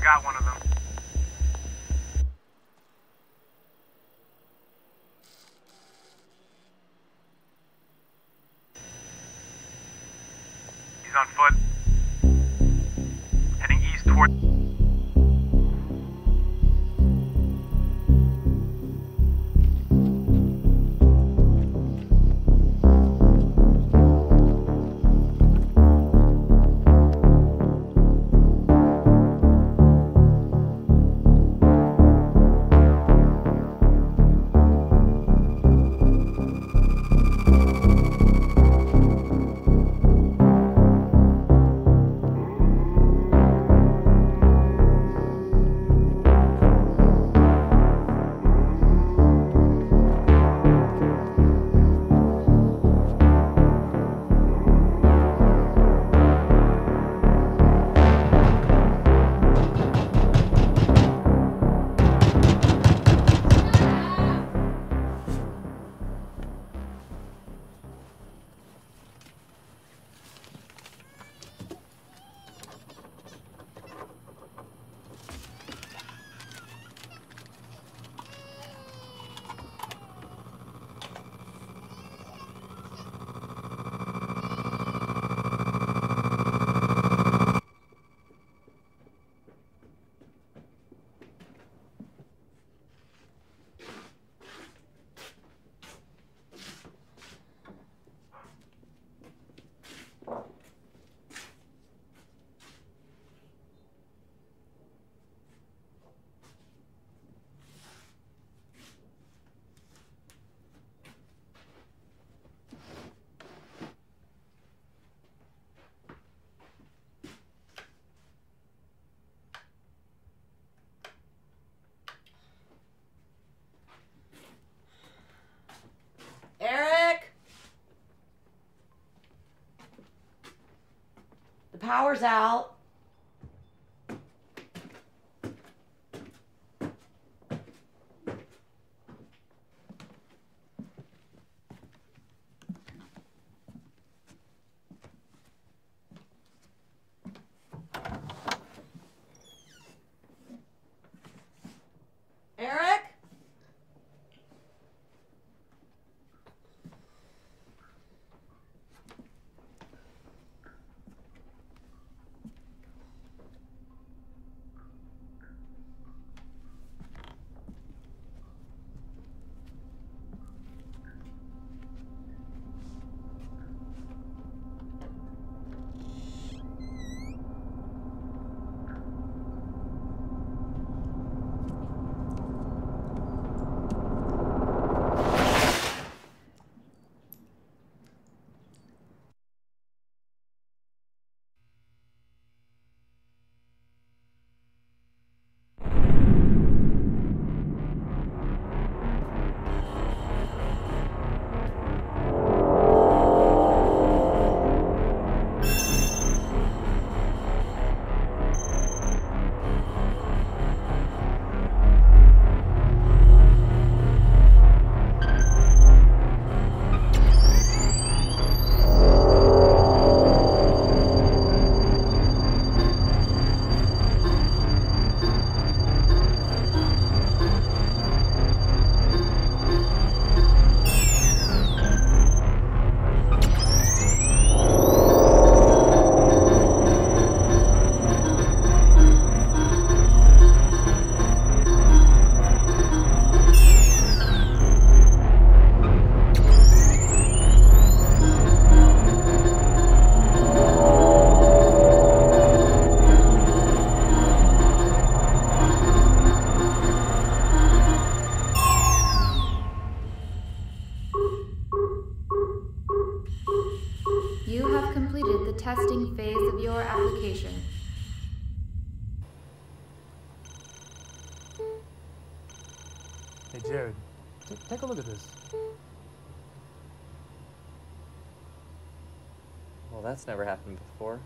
got one of them. He's on foot. Heading east toward... Power's out. Eric? Testing phase of your application. Hey Jared, take a look at this. Well, that's never happened before.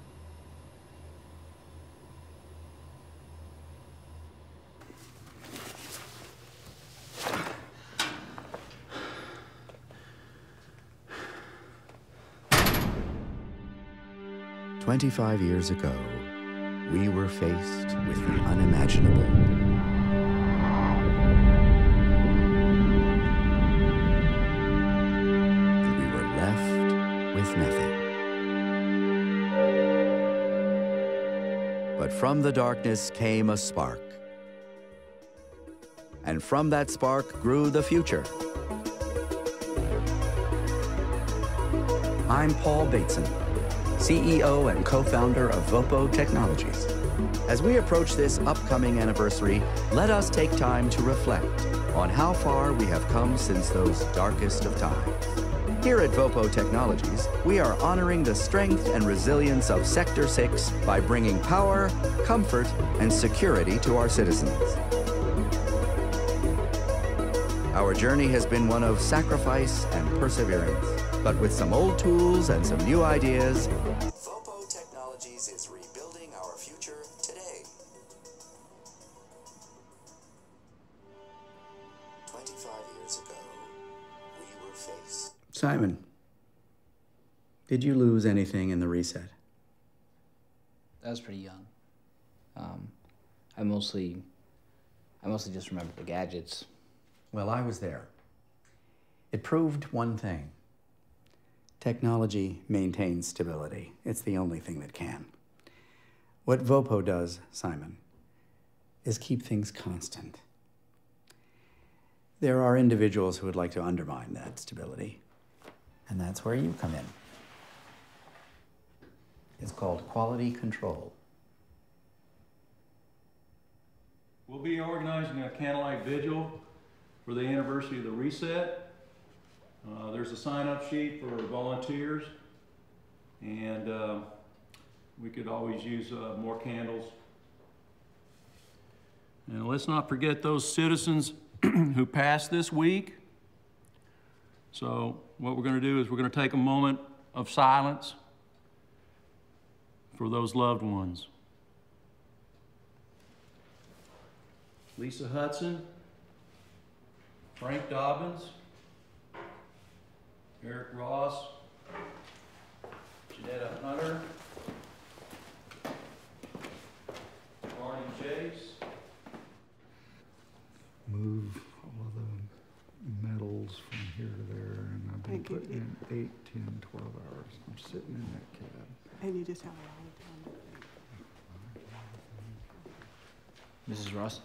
"25 years ago, we were faced with the unimaginable. And we were left with nothing. But from the darkness came a spark. And from that spark grew the future. I'm Paul Bateson, CEO and co-founder of VOPO Technologies. As we approach this upcoming anniversary, let us take time to reflect on how far we have come since those darkest of times. Here at VOPO Technologies, we are honoring the strength and resilience of Sector 6 by bringing power, comfort, and security to our citizens. Our journey has been one of sacrifice and perseverance, but with some old tools and some new ideas, VOPO Technologies is rebuilding our future today. 25 years ago, we were faced. Simon, did you lose anything in the reset? I was pretty young. I mostly just remember the gadgets. Well, I was there. It proved one thing. Technology maintains stability. It's the only thing that can. What VOPO does, Simon, is keep things constant. There are individuals who would like to undermine that stability, and that's where you come in. It's called quality control. We'll be organizing a candlelight vigil for the anniversary of the reset. There's a sign-up sheet for volunteers, and we could always use more candles. And let's not forget those citizens who passed this week. So what we're going to do is we're going to take a moment of silence for those loved ones. Lisa Hudson, Frank Dobbins, Eric Ross, Janetta Hunter, Barney Chase. Move all of the metals from here to there, and I've been putting in 8, 10, 12 hours. I'm sitting in that cab. And you just have a long time. Mrs. Ross?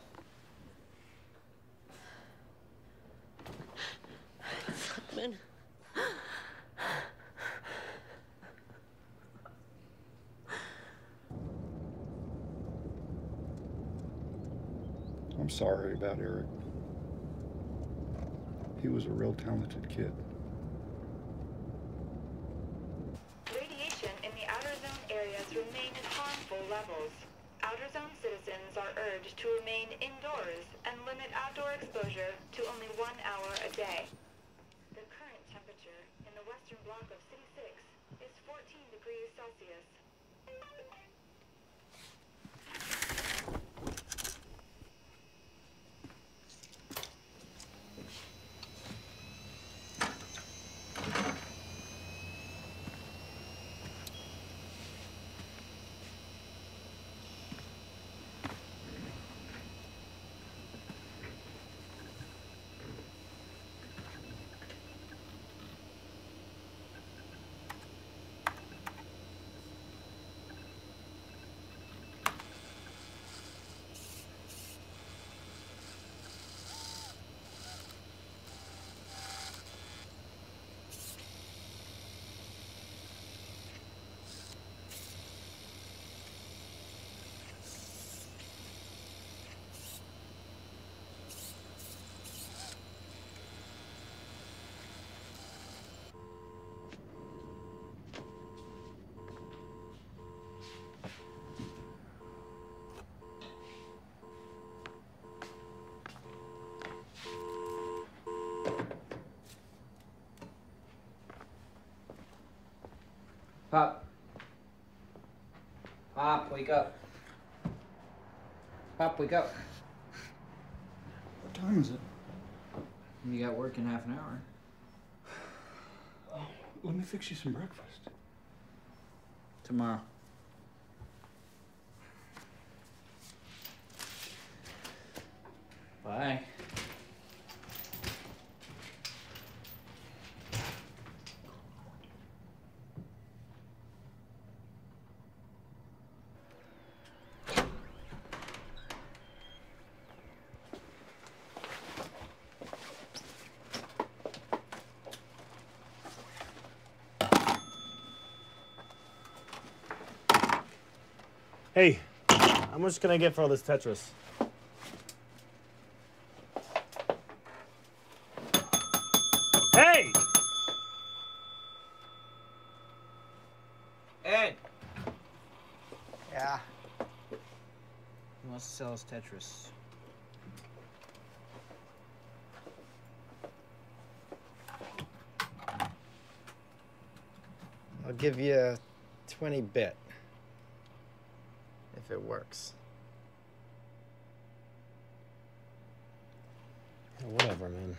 Simon. I'm sorry about Eric. He was a real talented kid. Radiation in the outer zone areas remain at harmful levels. Outer zone citizens are urged to remain indoors and limit outdoor exposure to only 1 hour a day. The current temperature in the western block of City 6 is 14 degrees Celsius. Pop. Pop, wake up. Pop, wake up. What time is it? You got work in half an hour. Oh, let me fix you some breakfast. Tomorrow. Bye. Hey, how much can I get for all this Tetris? Hey! Ed! Yeah. He wants to sell us Tetris. I'll give you 20 bit. If it works. Yeah, whatever, man.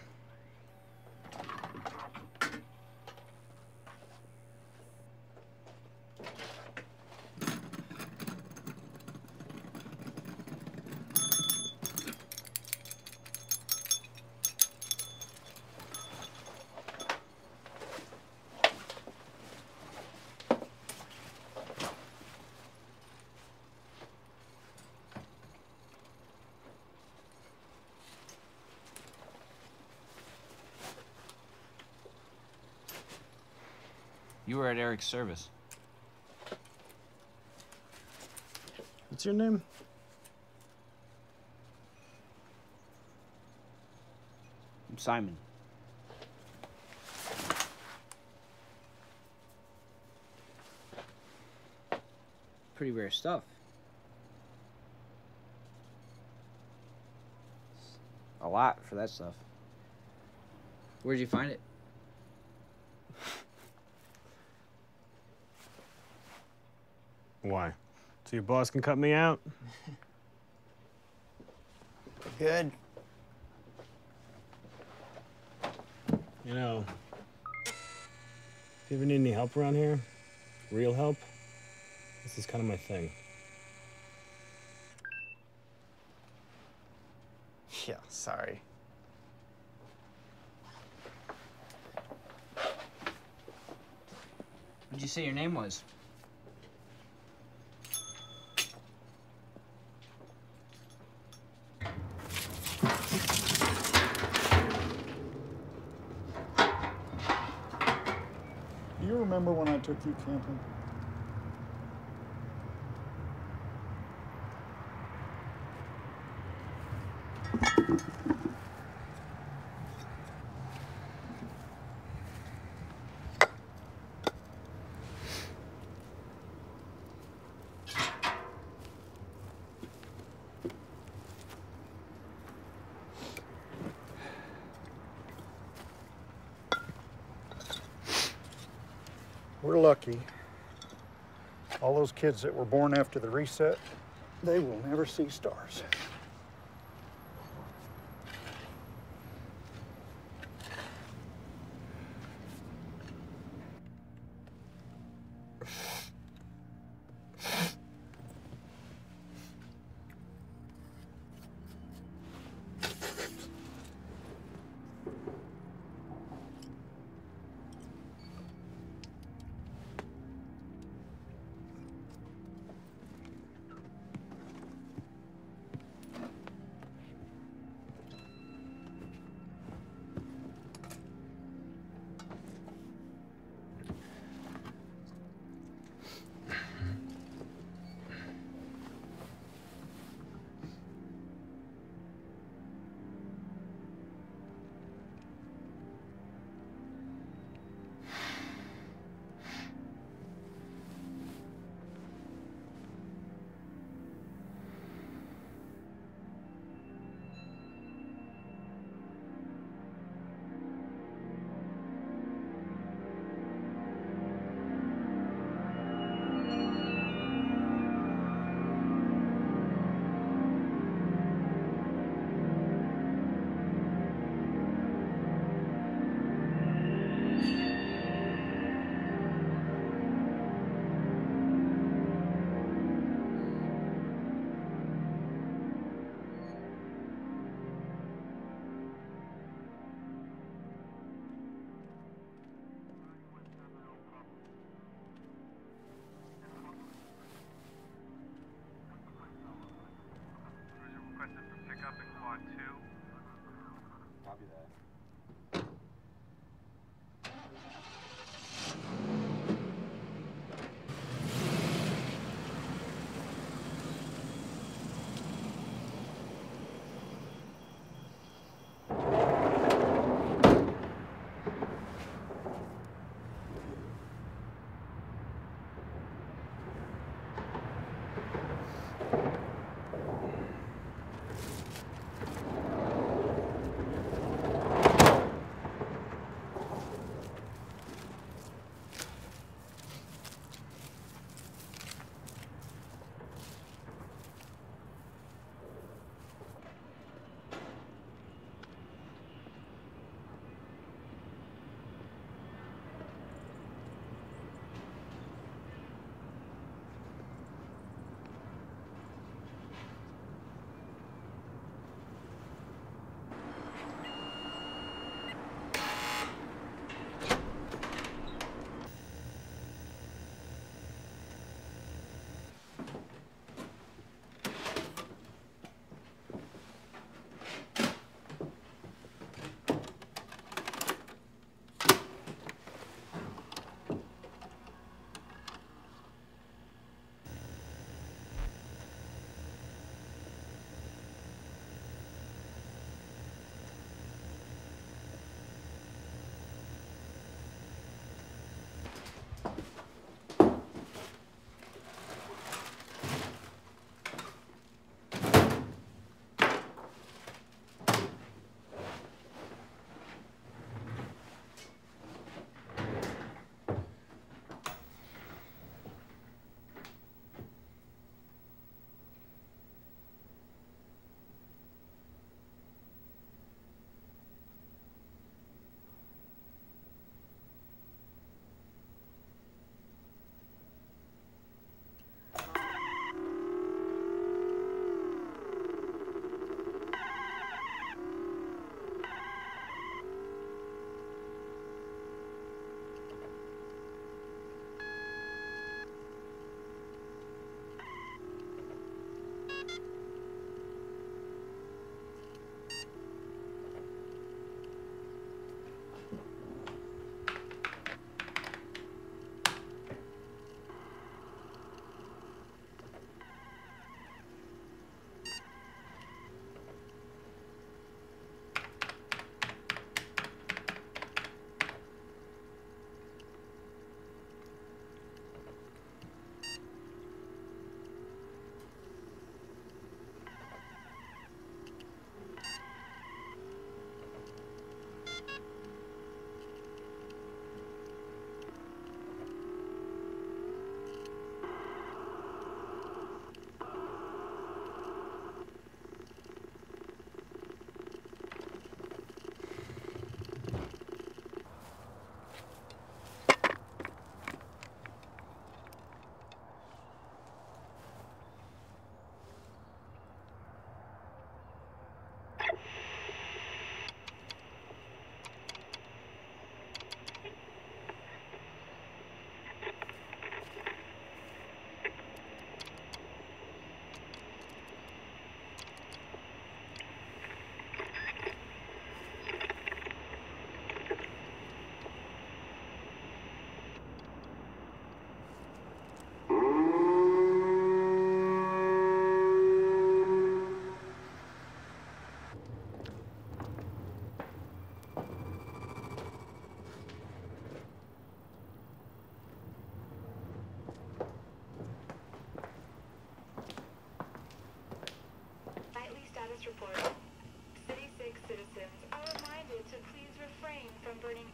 You were at Eric's service. What's your name? I'm Simon. Pretty rare stuff. A lot for that stuff. Where'd you find it? Why? So your boss can cut me out? Good. You know, if you ever need any help around here, real help, this is kind of my thing. Yeah, sorry. What'd you say your name was? Do you remember when I took you camping? We're lucky. All those kids that were born after the reset, they will never see stars.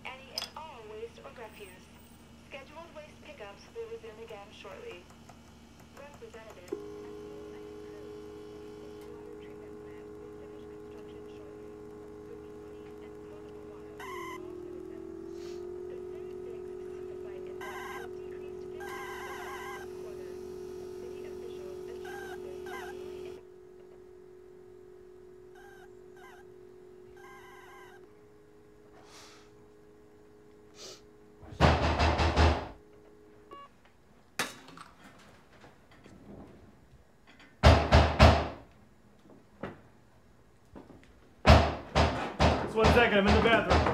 any and all waste or refuse. Scheduled waste pickups will resume again shortly. Representative. Just 1 second, I'm in the bathroom.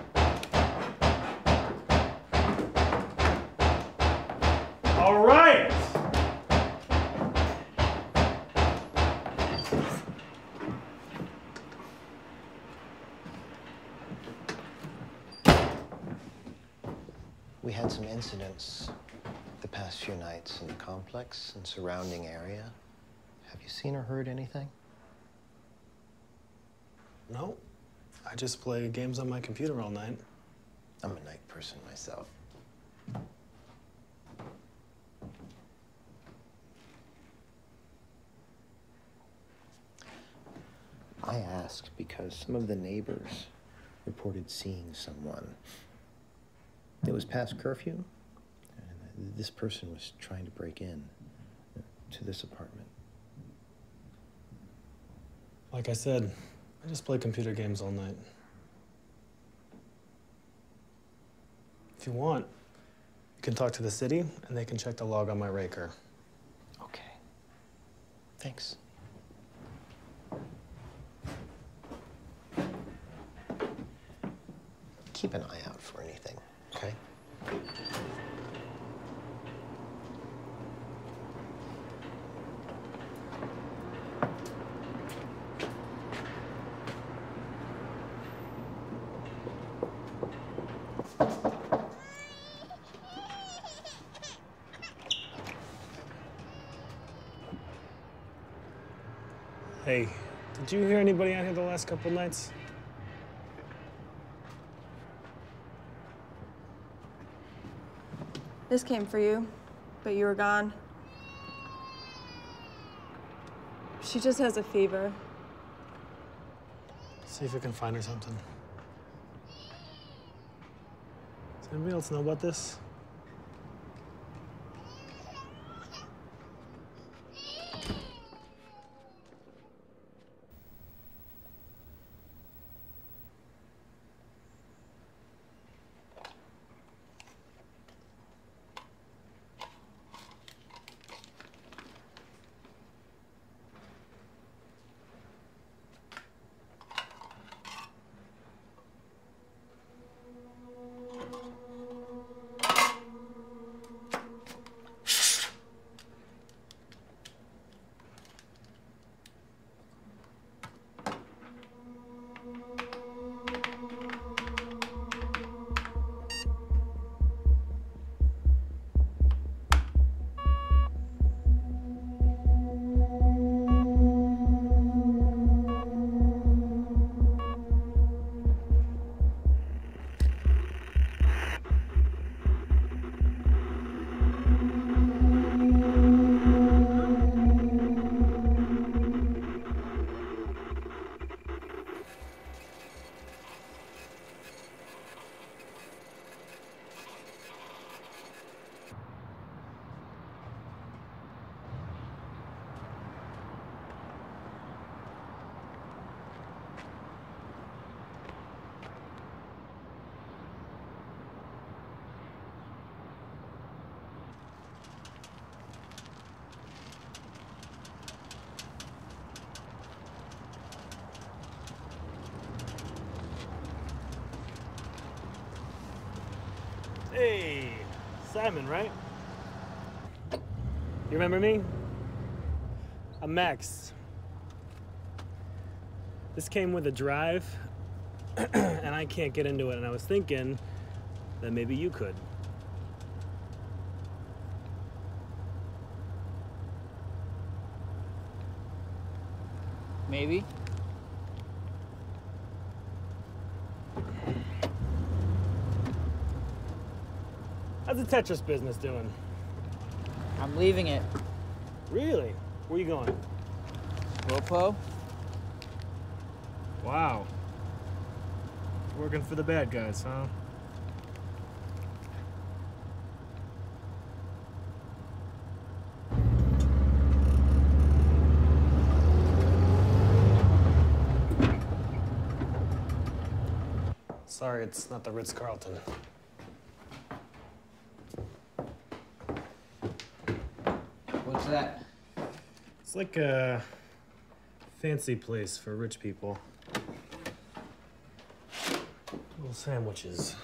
All right! We had some incidents the past few nights in the complex and surrounding area. Have you seen or heard anything? No. I just play games on my computer all night. I'm a night person myself. I asked because some of the neighbors reported seeing someone. It was past curfew, and this person was trying to break in to this apartment. Like I said, I just play computer games all night. If you want, you can talk to the city, and they can check the log on my raker. Okay. Thanks. Keep an eye out for anything, okay? Hey, did you hear anybody out here the last couple nights? This came for you, but you were gone. She just has a fever. See if we can find her something. Does anybody else know about this? Hey, Simon, right? You remember me? I'm Max. This came with a drive, and I can't get into it, and I was thinking that maybe you could. Maybe. How's the Tetris business doing? I'm leaving it. Really? Where you going? VOPO? Wow. Working for the bad guys, huh? Sorry, it's not the Ritz-Carlton. What's that? It's like a fancy place for rich people. Little sandwiches.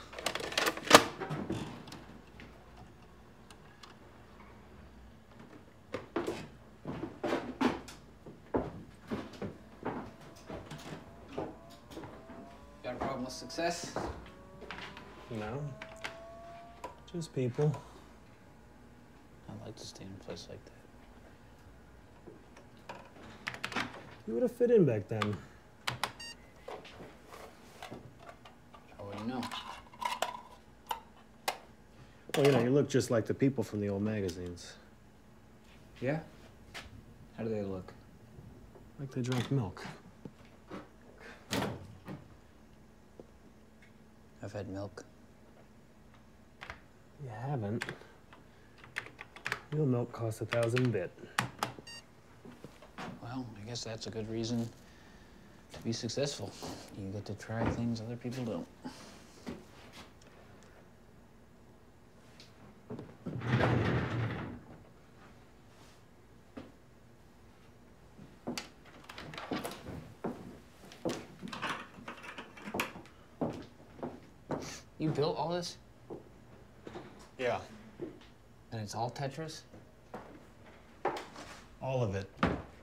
Got a problem with success? No. Just people. I'd like to stay in a place like that. You would have fit in back then. How would you know? Well, you know, you look just like the people from the old magazines. Yeah? How do they look? Like they drank milk. I've had milk. You haven't. Real milk costs 1,000 bit. Well, I guess that's a good reason to be successful. You get to try things other people don't. You built all this? Yeah. And it's all Tetris? All of it.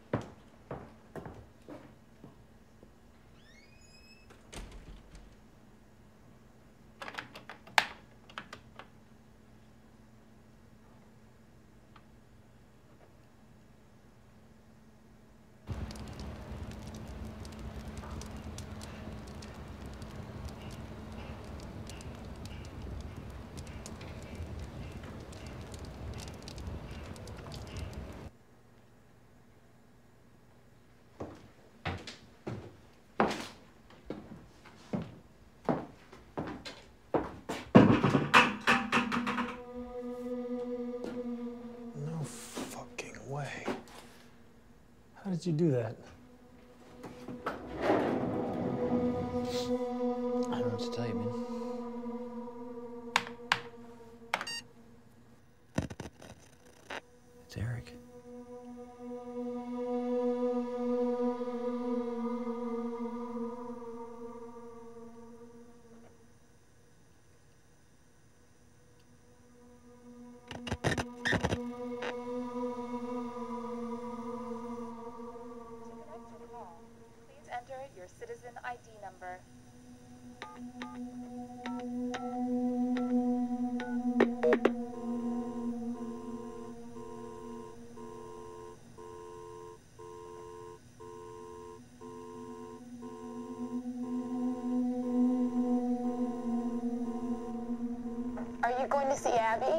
How did you do that? I don't know what to tell you, man. It's Eric. Your citizen ID number. Are you going to see Abby?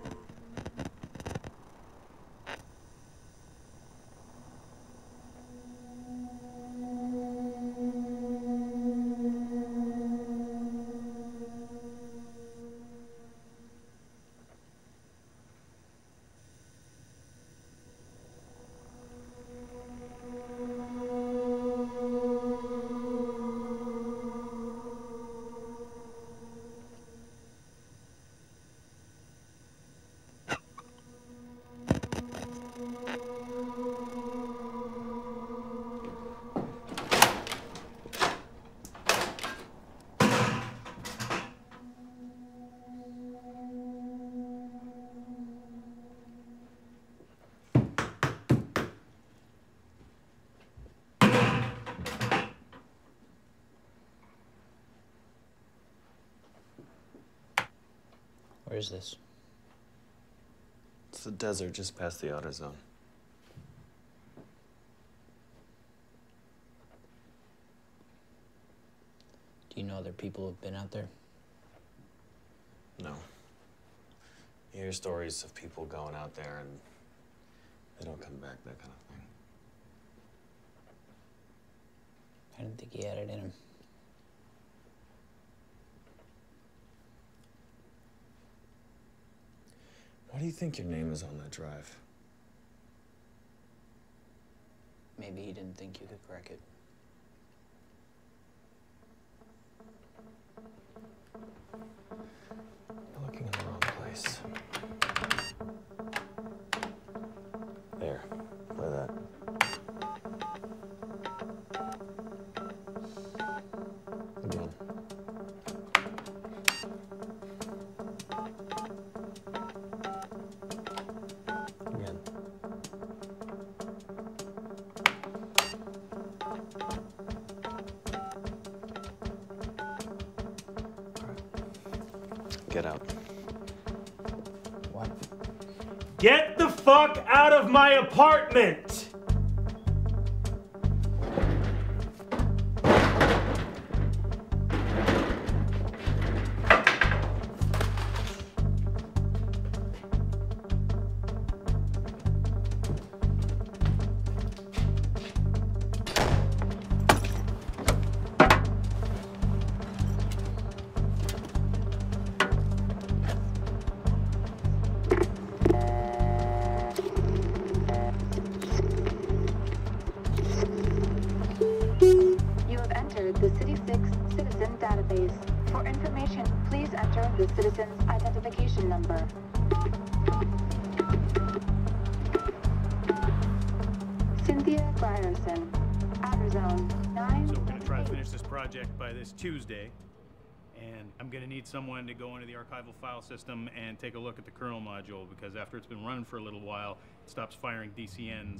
Where is this? It's the desert just past the outer zone. Do you know other people who've been out there? No. hear stories of people going out there and they don't come back, that kind of thing. I didn't think he had it in him. Why do you think your name is on that drive? Maybe he didn't think you could crack it. You're looking in the wrong place. There, play that. Again. Again. Get out. What? Get the fuck out of my apartment! You have entered the City 6 Citizen Database. For information, please enter the citizen's identification number. Cynthia Grierson, Outer Zone 9. So we're going to try to finish this project by this Tuesday. And I'm going to need someone to go into the archival file system and take a look at the kernel module, because after it's been running for a little while, it stops firing DCNs.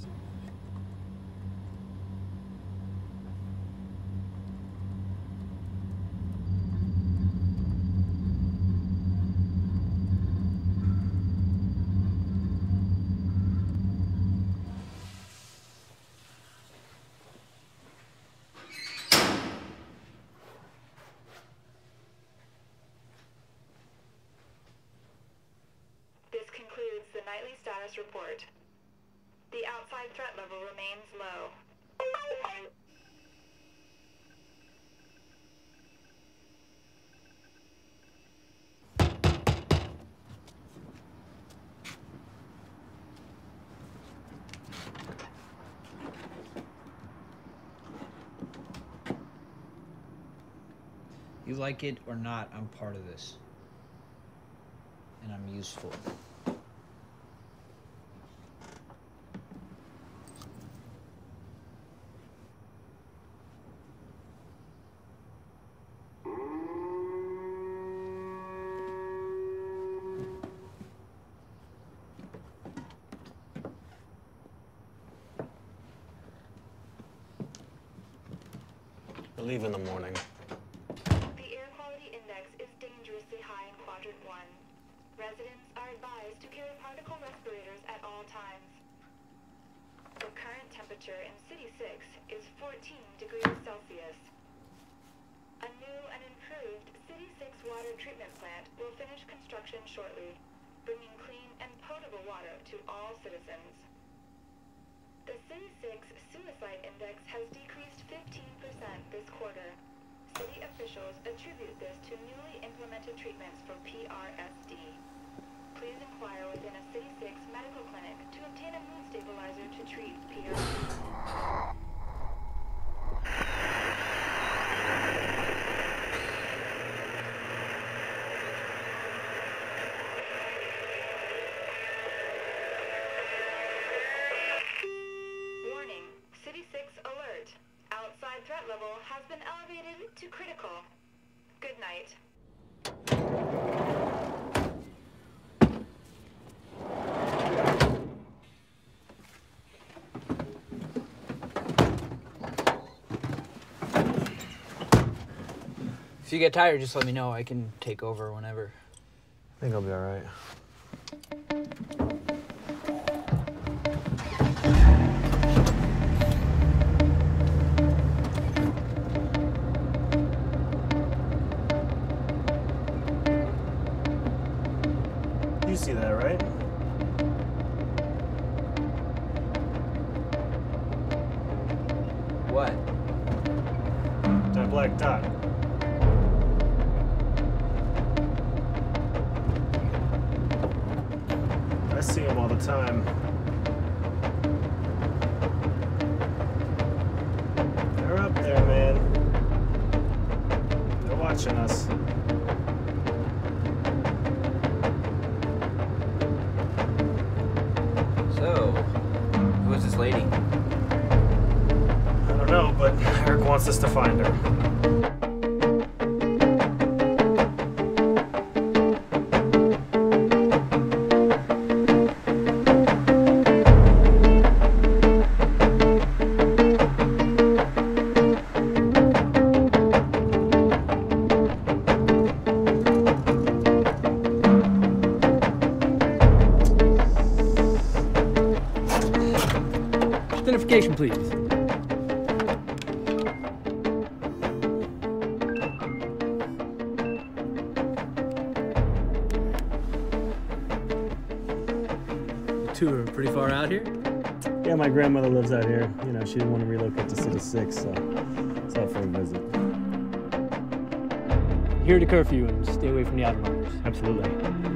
This concludes the nightly status report. The outside threat level remains low. You like it or not, I'm part of this. And I'm useful. We'll leave in the morning. The air quality index is dangerously high in Quadrant 1. Residents are advised to carry particle respirators at all times. The current temperature in City 6 is 14 degrees Celsius. A new and improved City 6 water treatment plant will finish construction shortly, bringing clean and potable water to all citizens. The City 6 suicide index has decreased 15% this quarter. City officials attribute this to newly implemented treatments for PRSD. Please inquire within a City 6 medical clinic to obtain a mood stabilizer to treat PRSD. Warning, City 6 alert. Outside threat level has been elevated to critical. Good night. If you get tired, just let me know. I can take over whenever. I think I'll be all right. You see that, right? What? That black dot. I see them all the time. They're up there, man. They're watching us. So, who is this lady? I don't know, but Eric wants us to find her. Identification, please. You two are pretty far out here? Yeah, my grandmother lives out here. You know, she didn't want to relocate to City 6, so it's out for a visit. Here to curfew and stay away from the outer markers. Absolutely.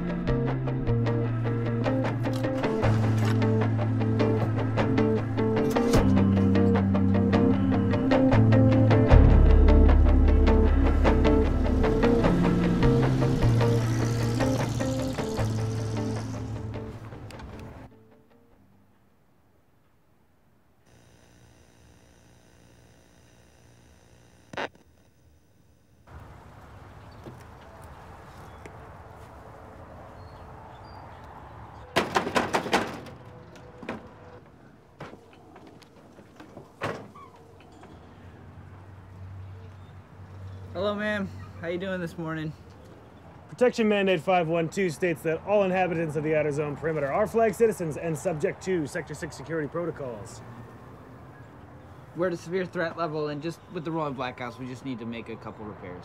Hello, ma'am. How you doing this morning? Protection Mandate 512 states that all inhabitants of the outer zone perimeter are flag citizens and subject to Sector 6 security protocols. We're at a severe threat level, and just with the rolling blackouts, we just need to make a couple repairs.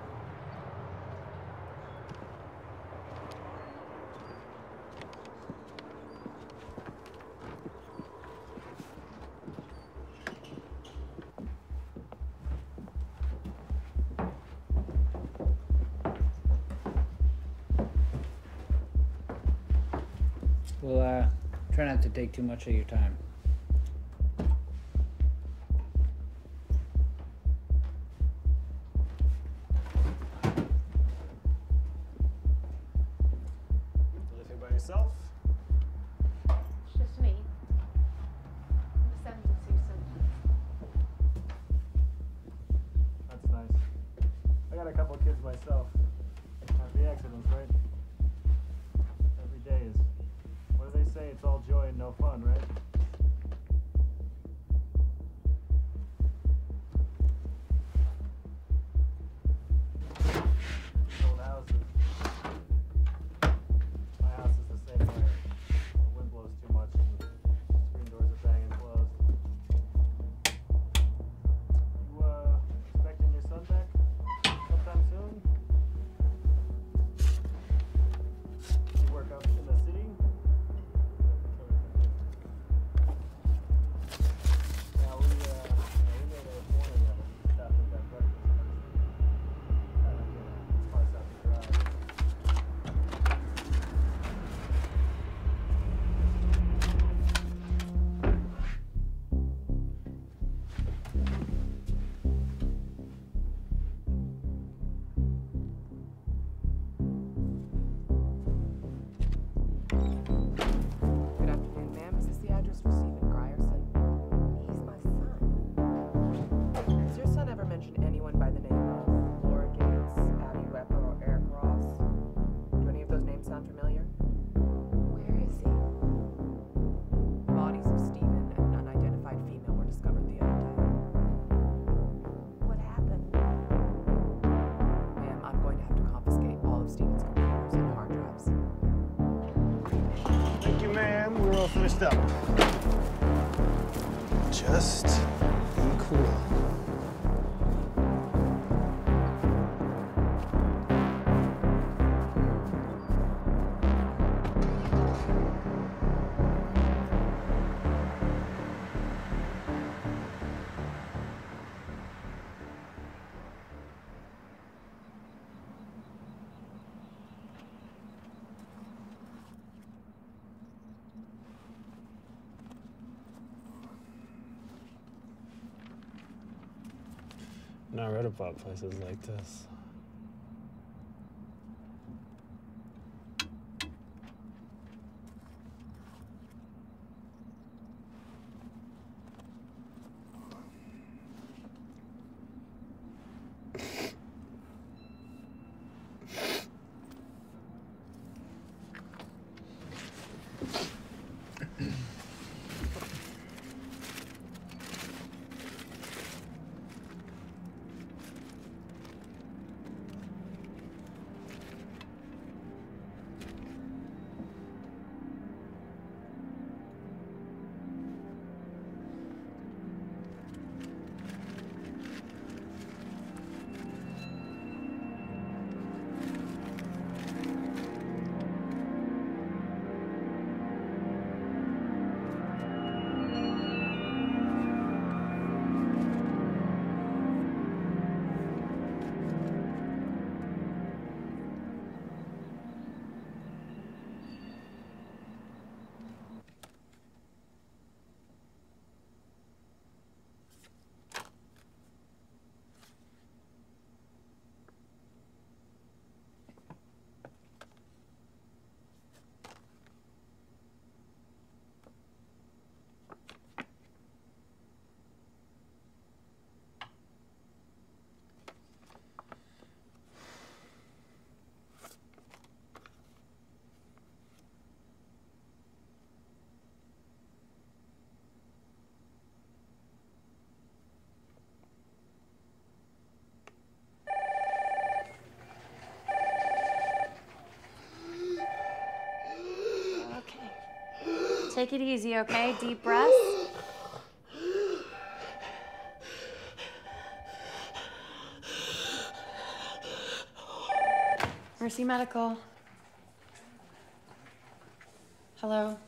We'll try not to take too much of your time. Living by yourself? It's just me. I'm sending to you sometimes. That's nice. I got a couple of kids myself. Happy accidents, right? Every day is, what do they say? It's all joy and no fun, right? Old houses. My house is the same way. The wind blows too much and the screen doors are banging closed. You, expecting your son back sometime soon? You work up in the city? Yeah, we made a morning of it. Staff and got breakfast. Kind of, parse out the drive. Good afternoon, ma'am. Is this the address for Stephen Grierson? He's my son. Has your son ever mentioned anyone by the name of Laura Gates, Abby Weber, or Eric Ross? Do any of those names sound familiar? Where is he? The bodies of Stephen and an unidentified female were discovered the other day. What happened? Ma'am, I'm going to have to confiscate all of Stephen's computers and hard drives. Thank you, ma'am. We're all finished up. Just be cool. Not read about places like this. Take it easy, okay? Deep breaths. Mercy Medical. Hello.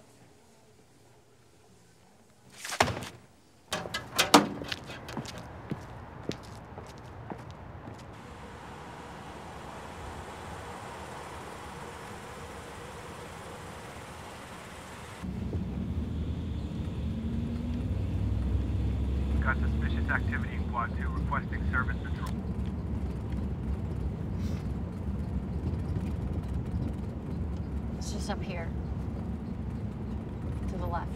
Got suspicious activity in Quad 2, requesting service patrol. It's just up here. To the left.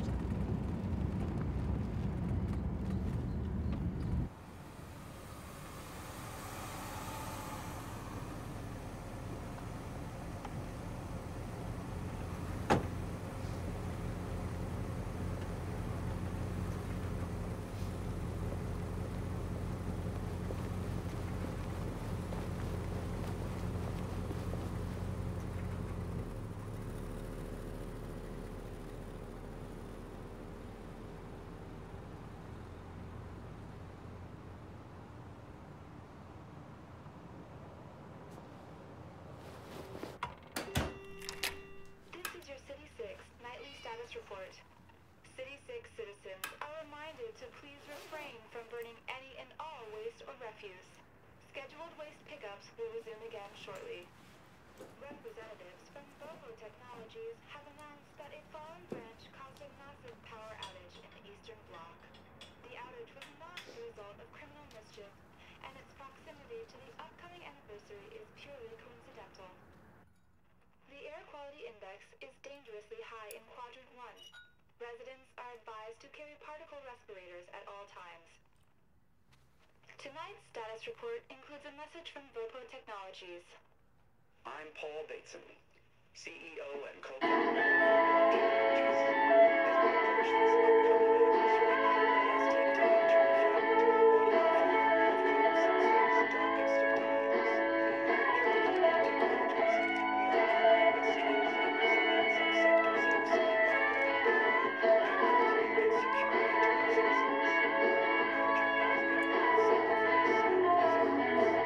Report. City 6 citizens are reminded to please refrain from burning any and all waste or refuse. Scheduled waste pickups will resume again shortly. Representatives from VOPO Technologies have announced that a fallen branch caused a massive power outage in the Eastern Bloc. The outage was not the result of criminal mischief, and its proximity to the upcoming anniversary is purely coincidental. The air quality index is dangerously high in Quadrant 1. Residents are advised to carry particle respirators at all times. Tonight's status report includes a message from VOPO Technologies. I'm Paul Bateson, CEO and co-founder of VOPO Technologies. As we approach this upcoming anniversary, let's take time to reflect on how far we've come since those darkest of times. Here at VOPO Technologies, we are partnering with cities and residents of Sector 6 by bringing power, comfort, and security to our citizens. Our journey has been one of sacrifice and perseverance.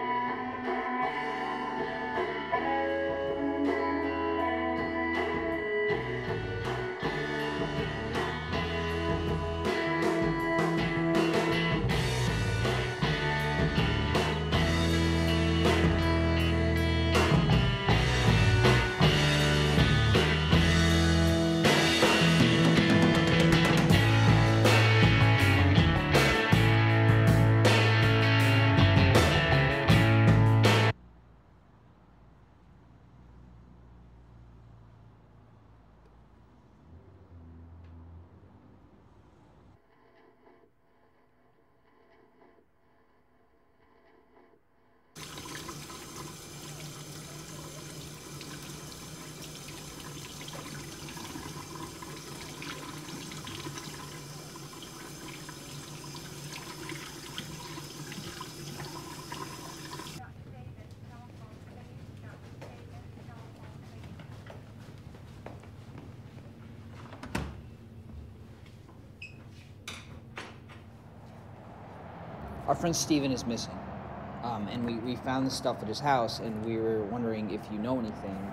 Our friend Steven is missing. And we found the stuff at his house, and we were wondering if you know anything.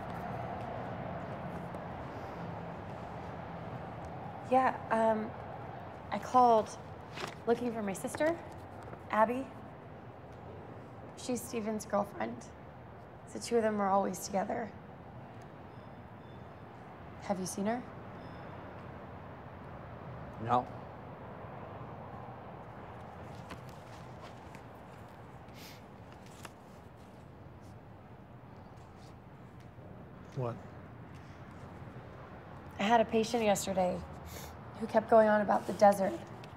Yeah, I called looking for my sister, Abby. She's Steven's girlfriend. The two of them are always together. Have you seen her? No. What? I had a patient yesterday who kept going on about the desert.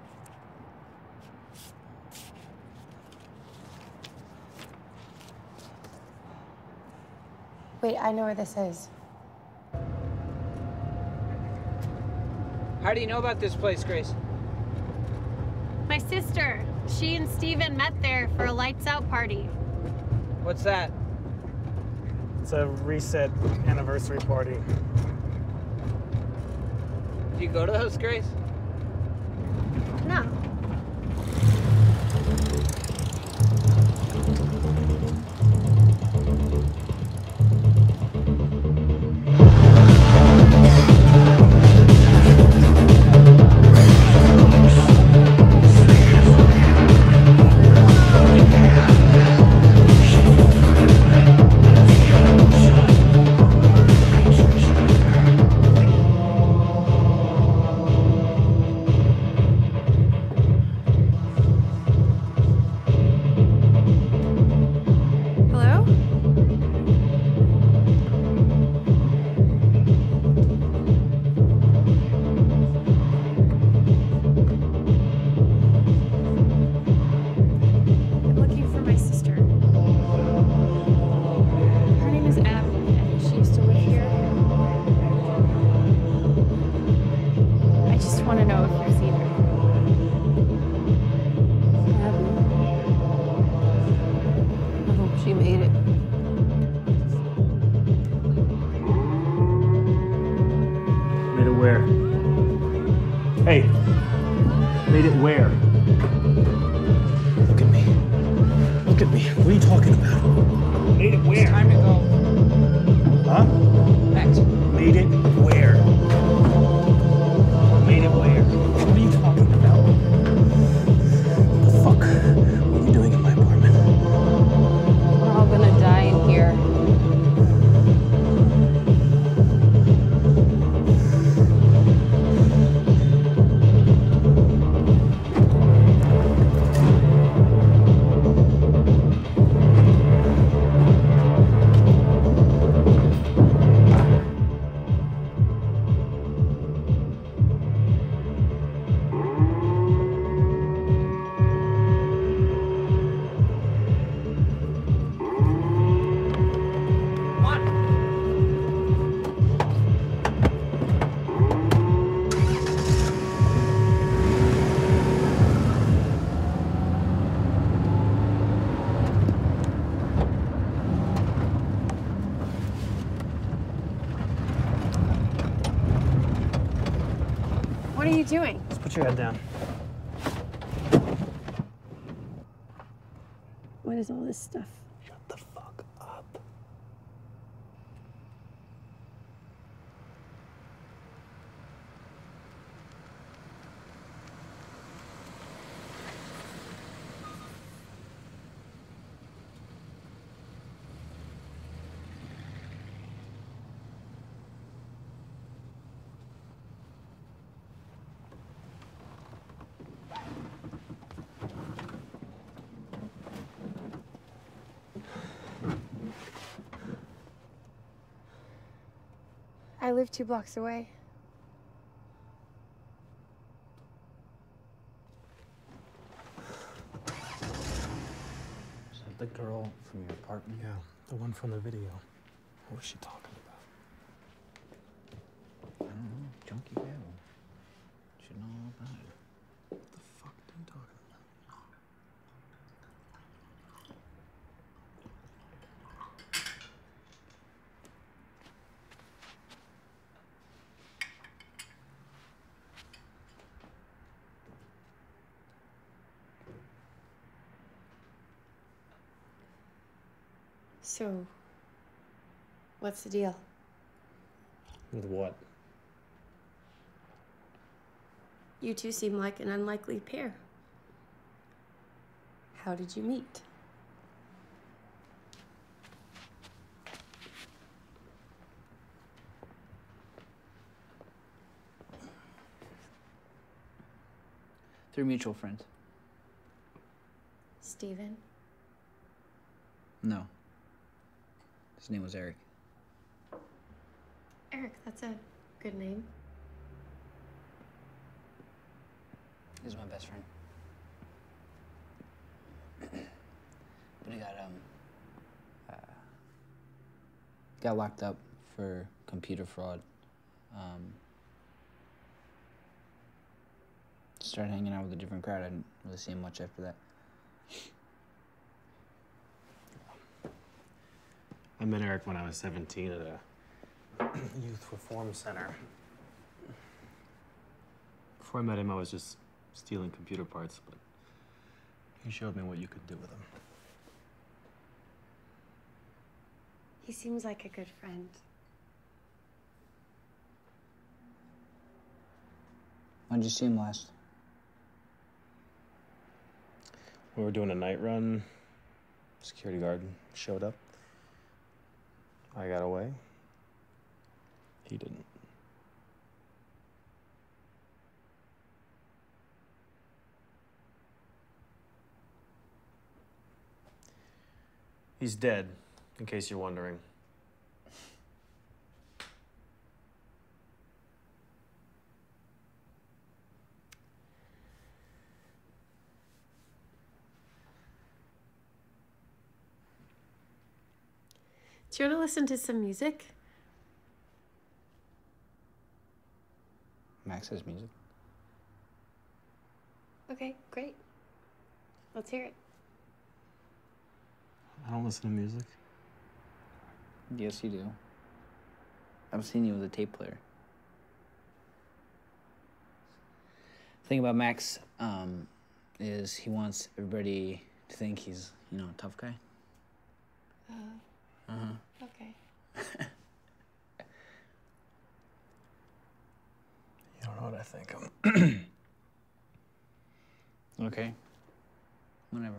Wait, I know where this is. How do you know about this place, Grace? My sister. She and Steven met there for a lights out party. What's that? It's a reset anniversary party. Do you go to those, Grace? No. Hey, made it where? Look at me. Look at me. What are you talking about? Made it where? It's time to go. Huh? Next. Made it where? Made it where? What are you talking about? What the fuck were you doing in my apartment? We're all gonna die in here. What are you doing? Just put your head down. What is all this stuff? Shut the fuck up. I live 2 blocks away. Is that the girl from your apartment? Yeah, the one from the video. What was she talking about? I don't know. Junkie Bill. Should know all about it. What the fuck are you talking about? So, what's the deal? With what? You two seem like an unlikely pair. How did you meet? Through mutual friends. Steven? No. His name was Eric. Eric, that's a good name. He's my best friend. But he got locked up for computer fraud. Started hanging out with a different crowd. I didn't really see him much after that. I met Eric when I was 17 at a youth reform center. Before I met him, I was just stealing computer parts, but he showed me what you could do with them. He seems like a good friend. When did you see him last? We were doing a night run. Security guard showed up. I got away. He didn't. He's dead, in case you're wondering. Do you want to listen to some music? Max has music. Okay, great. Let's hear it. I don't listen to music. Yes, you do. I've seen you with a tape player. The thing about Max is he wants everybody to think he's, a tough guy. Okay. You don't know what I think. Okay. Whatever.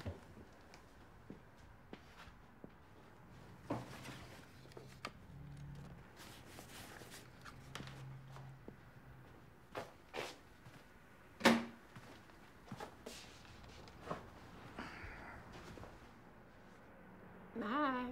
Max.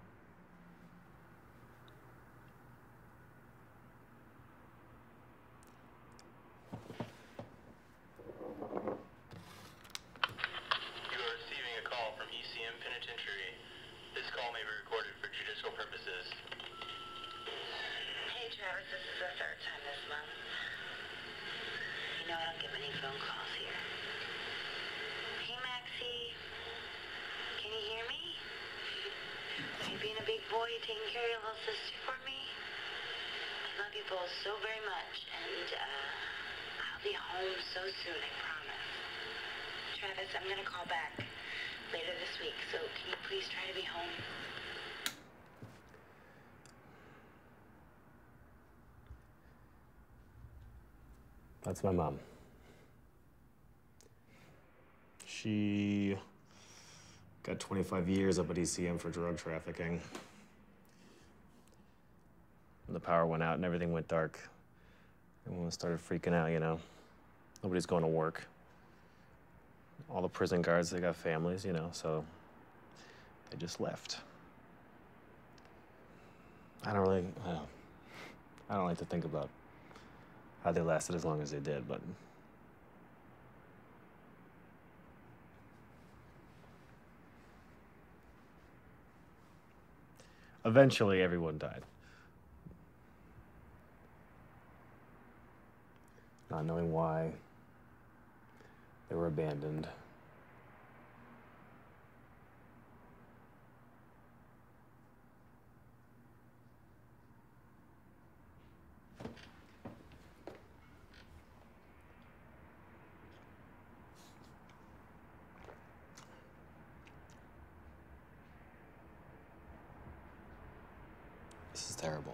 Taking care of your little sister for me. I love you both so very much, and I'll be home so soon, I promise. Travis, I'm gonna call back later this week, so can you please try to be home? That's my mom. She got 25 years up at ECM for drug trafficking. When the power went out and everything went dark, everyone started freaking out, Nobody's going to work. All the prison guards, they got families, so they just left. I don't like to think about how they lasted as long as they did, but eventually everyone died. Not knowing why they were abandoned. terrible.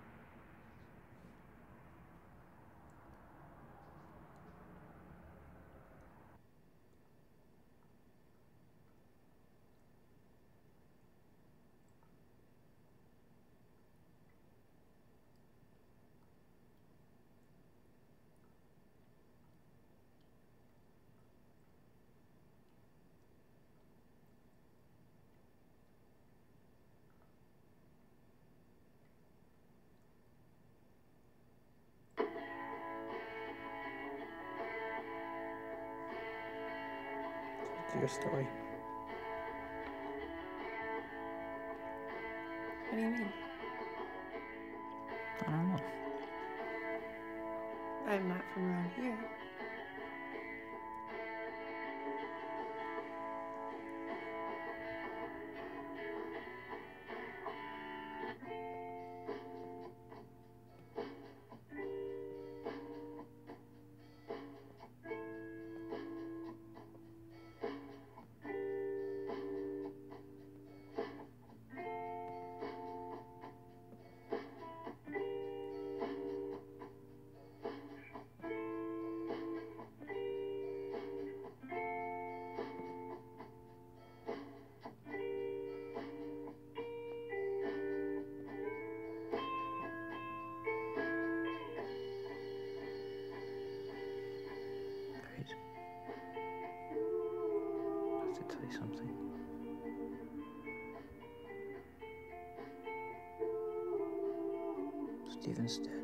Your story. What do you mean? I don't know. I'm not from around here. Tell you something. Steven's dead.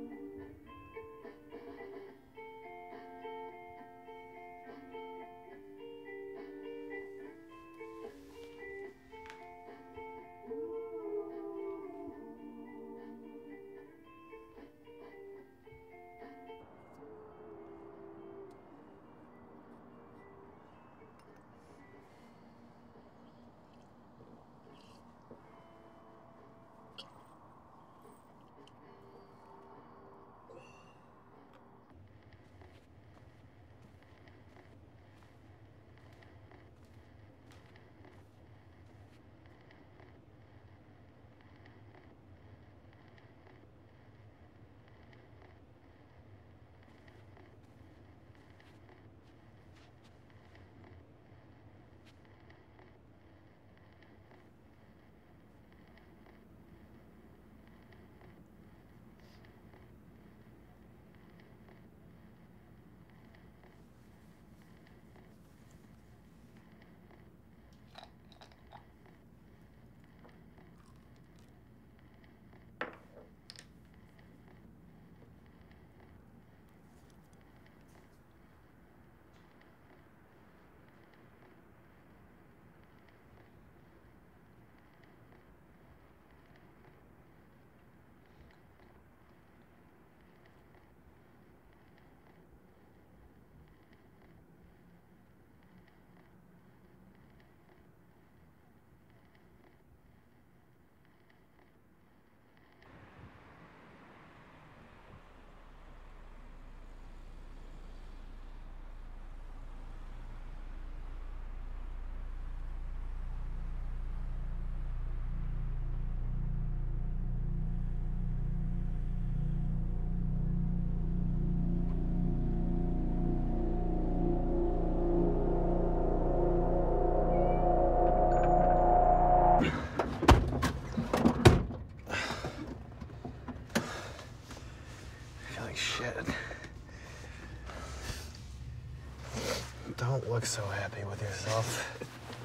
Don't look so happy with yourself.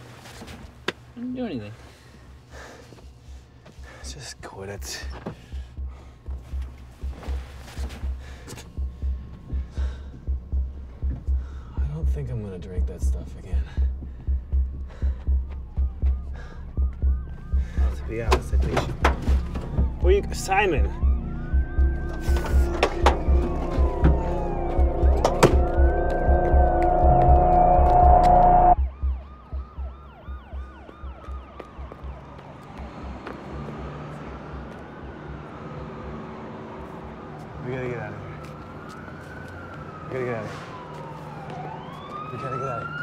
I didn't do anything. Just quit it. I don't think I'm gonna drink that stuff again. Well, to be honest, I think she... Well, you... Simon! What the fuck? We gotta get out of here. We gotta get out of here. We gotta get out of here.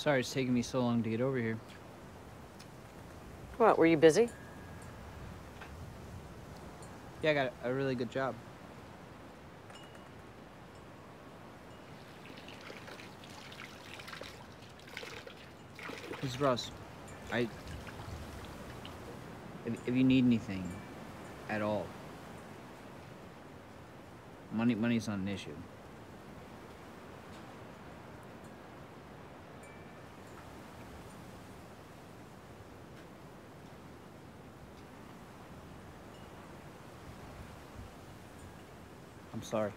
Sorry it's taking me so long to get over here. What, were you busy? Yeah, I got a really good job. Mr. Ross, if you need anything at all, money's not an issue. I'm sorry.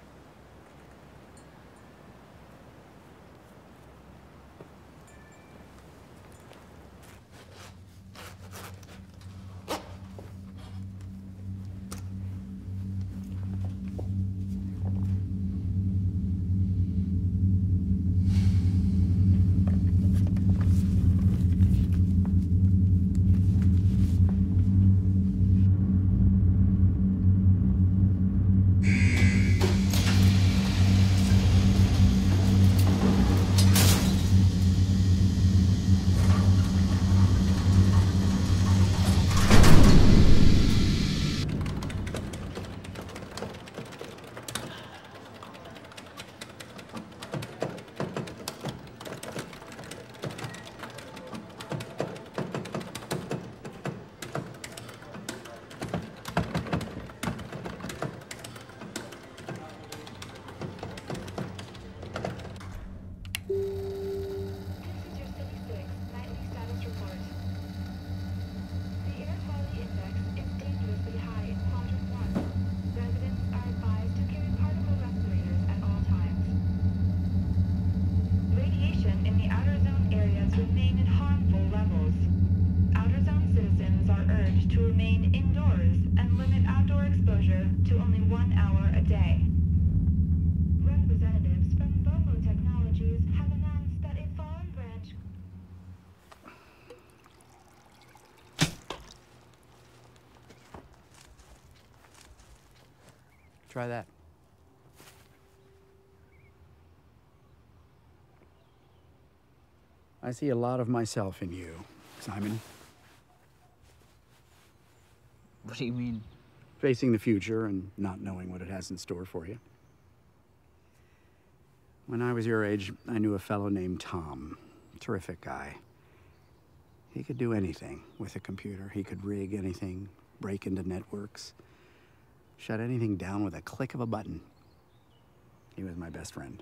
Try that. I see a lot of myself in you, Simon. What do you mean? Facing the future and not knowing what it has in store for you. When I was your age, I knew a fellow named Tom. Terrific guy. He could do anything with a computer. He could rig anything, break into networks, shut anything down with a click of a button. He was my best friend.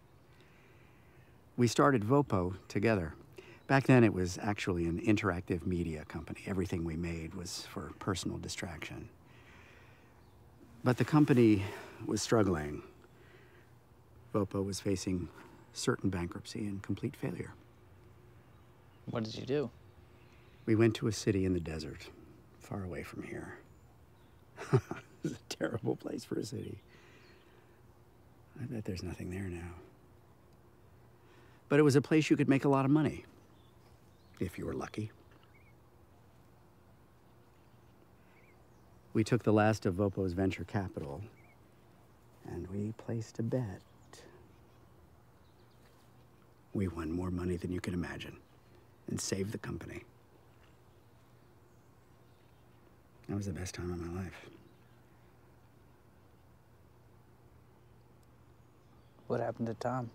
We started VOPO together. Back then, it was actually an interactive media company. Everything we made was for personal distraction. But the company was struggling. VOPO was facing certain bankruptcy and complete failure. What did you do? We went to a city in the desert, far away from here. It was a terrible place for a city. I bet there's nothing there now. But it was a place you could make a lot of money, if you were lucky. We took the last of VOPO's venture capital, and we placed a bet. We won more money than you can imagine, and saved the company. That was the best time of my life. What happened to Tom?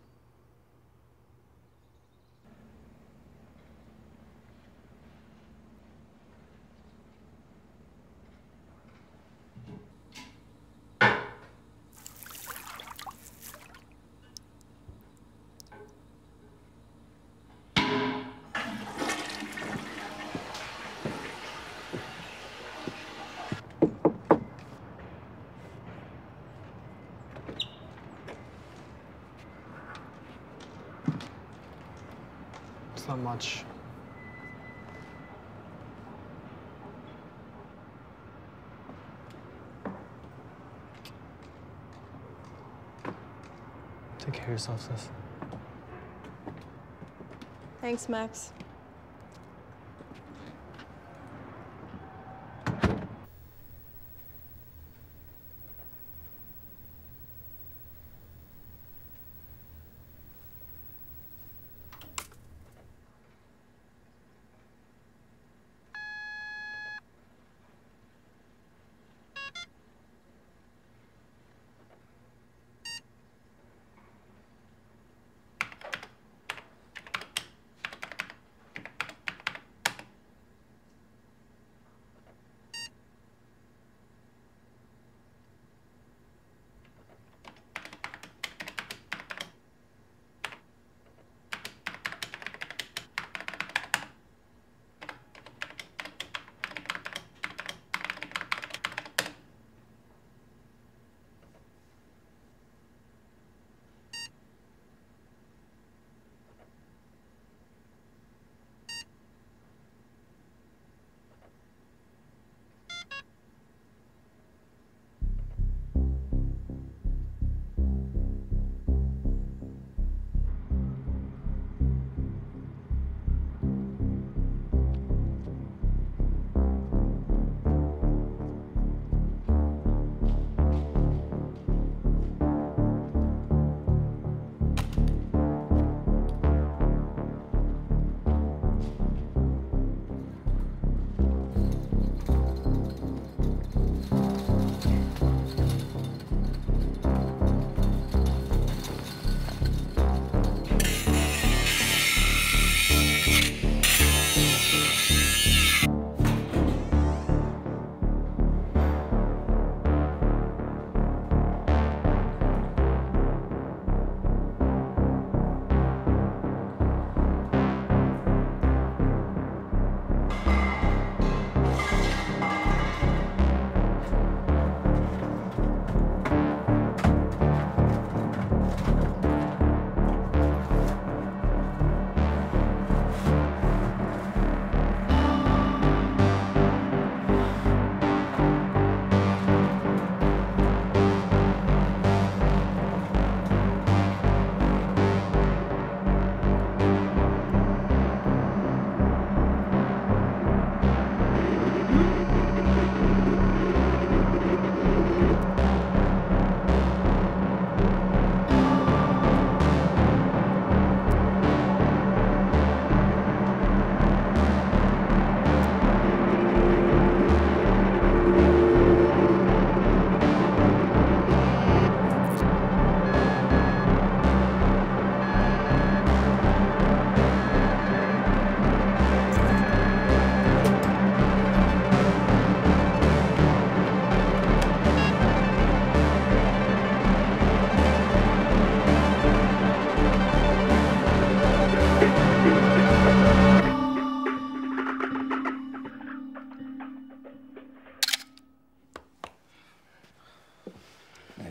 It's not much. Take care of yourself, sis. Thanks, Max.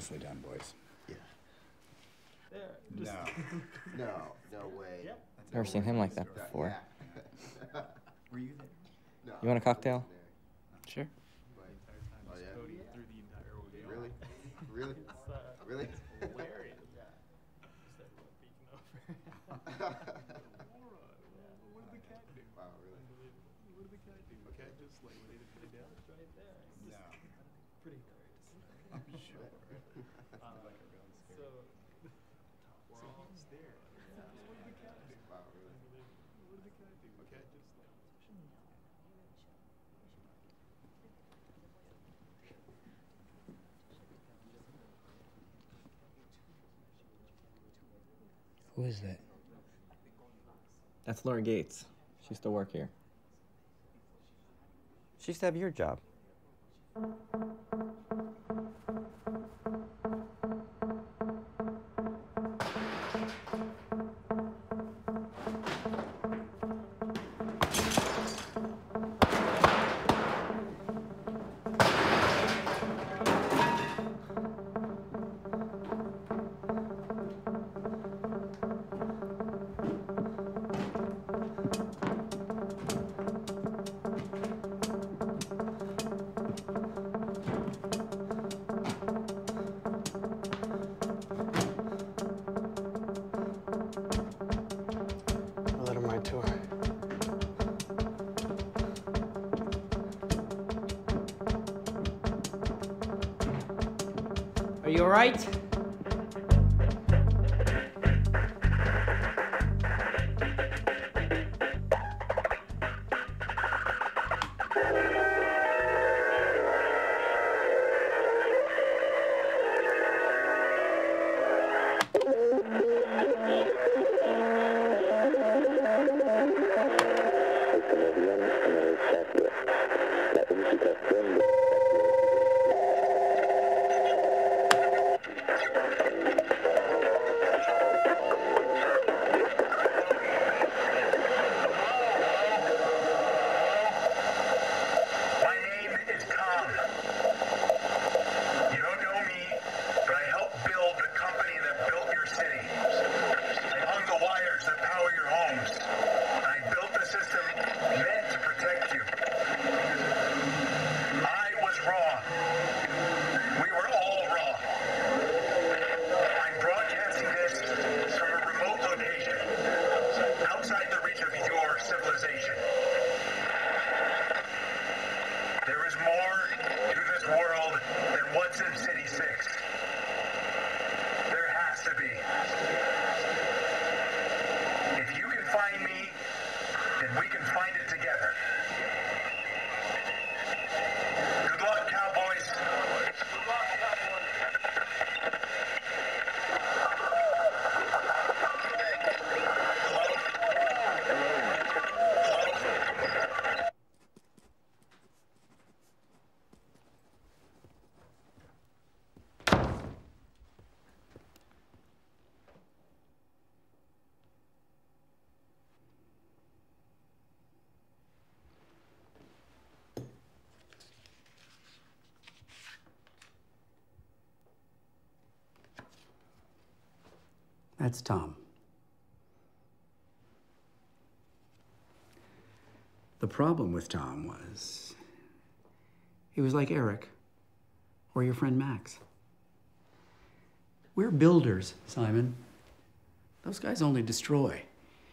Nicely done, boys. Yeah. There. No way. Yep. Never seen him like that before. Yeah. Were you there? No. You want a cocktail? Sure. Oh, yeah? Cody through the entire ordeal. Really? Really? It's, Really? hilarious. Yeah. Just everyone peeking over. What did the cat do? Wow, really? Unbelievable. What did the cat do? The cat just like laid it down. It's right there. No. Pretty hilarious. I'm sure. So we're all staring. What did the cat do? Wow, really? Unbelievable. What did the cat do? The cat just like. Who is that? That's Laura Gates. She used to work here. She used to have your job. I let him ride tour. Are you all right? My name is Tom. You don't know me, but I helped build the company that built your city. I hung the wires that power your homes. I built the system meant to protect you. I was wrong. We were all wrong. I'm broadcasting this from a remote location, outside the reach of your civilization. There is more to this world than what's in City 6. There has to be. If you can find me, then we can find it together. Good luck, cowboys. Good luck, cowboys. That's Tom. The problem with Tom was he was like Eric or your friend Max. We're builders, Simon. Those guys only destroy.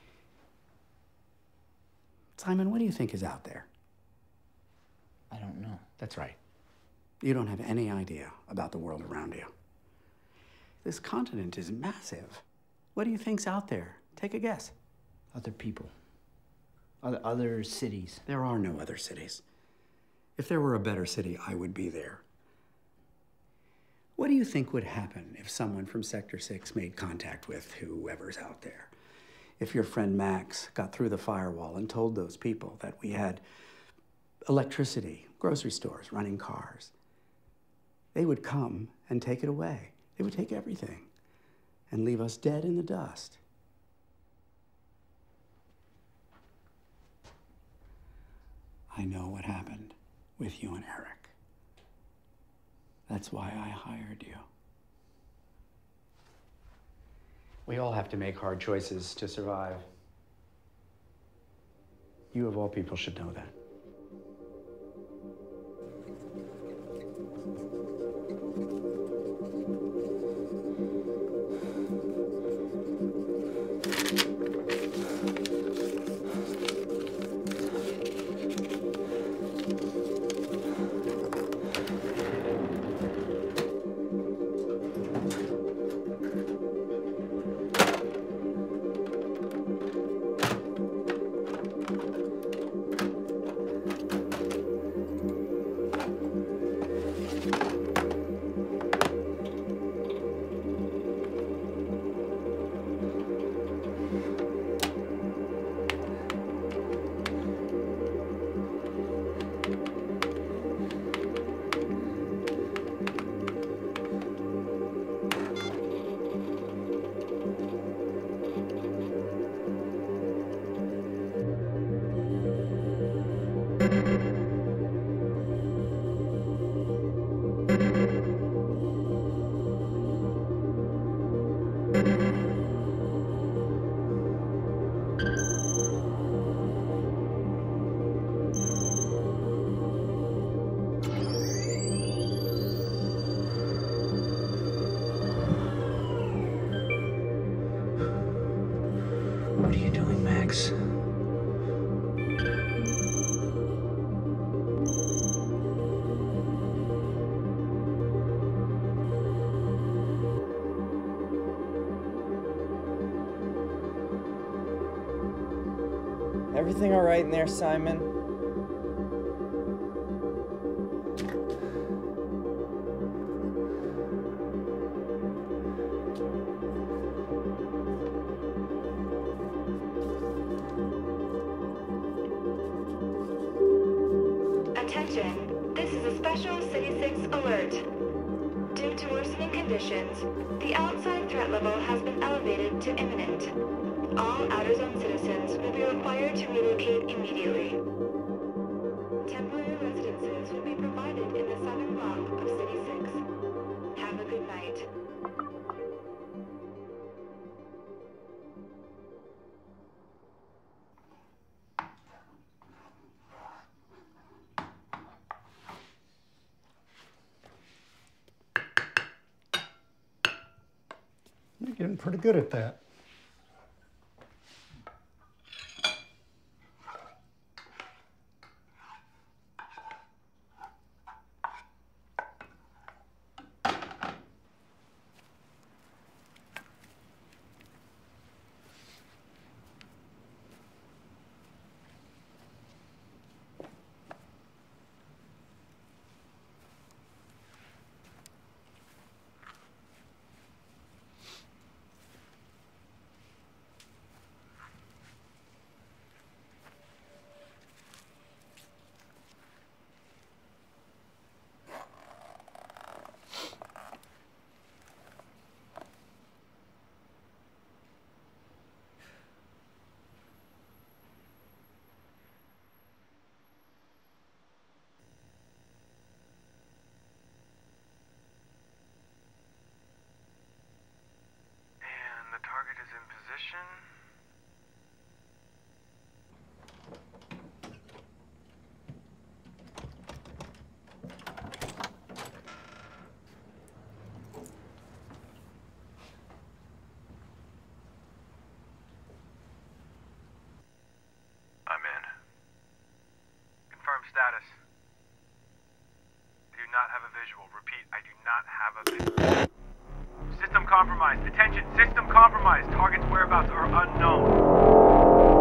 Simon, what do you think is out there? I don't know. That's right. You don't have any idea about the world around you. This continent is massive. What do you think's out there? Take a guess. Other people. Other cities. There are no other cities. If there were a better city, I would be there. What do you think would happen if someone from Sector 6 made contact with whoever's out there? If your friend Max got through the firewall and told those people that we had electricity, grocery stores, running cars, they would come and take it away. They would take everything and leave us dead in the dust. I know what happened with you and Eric. That's why I hired you. We all have to make hard choices to survive. You, of all people, should know that. What are you doing, Max? Everything all right in there, Simon? Attention, this is a special City 6 alert. Due to worsening conditions, the outside threat level has been elevated to imminent. All Outer Zone citizens will be required to relocate immediately. Temporary residences will be provided in the 7th block of City 6. Have a good night. You're getting pretty good at that. The target is in position. I'm in. Confirm status. I do not have a visual. Repeat, I do not have a visual. System compromised. Attention, system compromised. Target's whereabouts are unknown.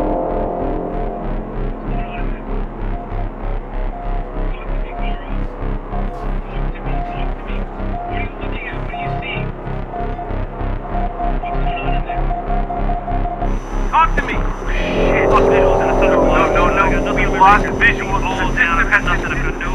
Talk to me! Shit. Lost visuals in the center. No. We lost visuals. The system has nothing to do.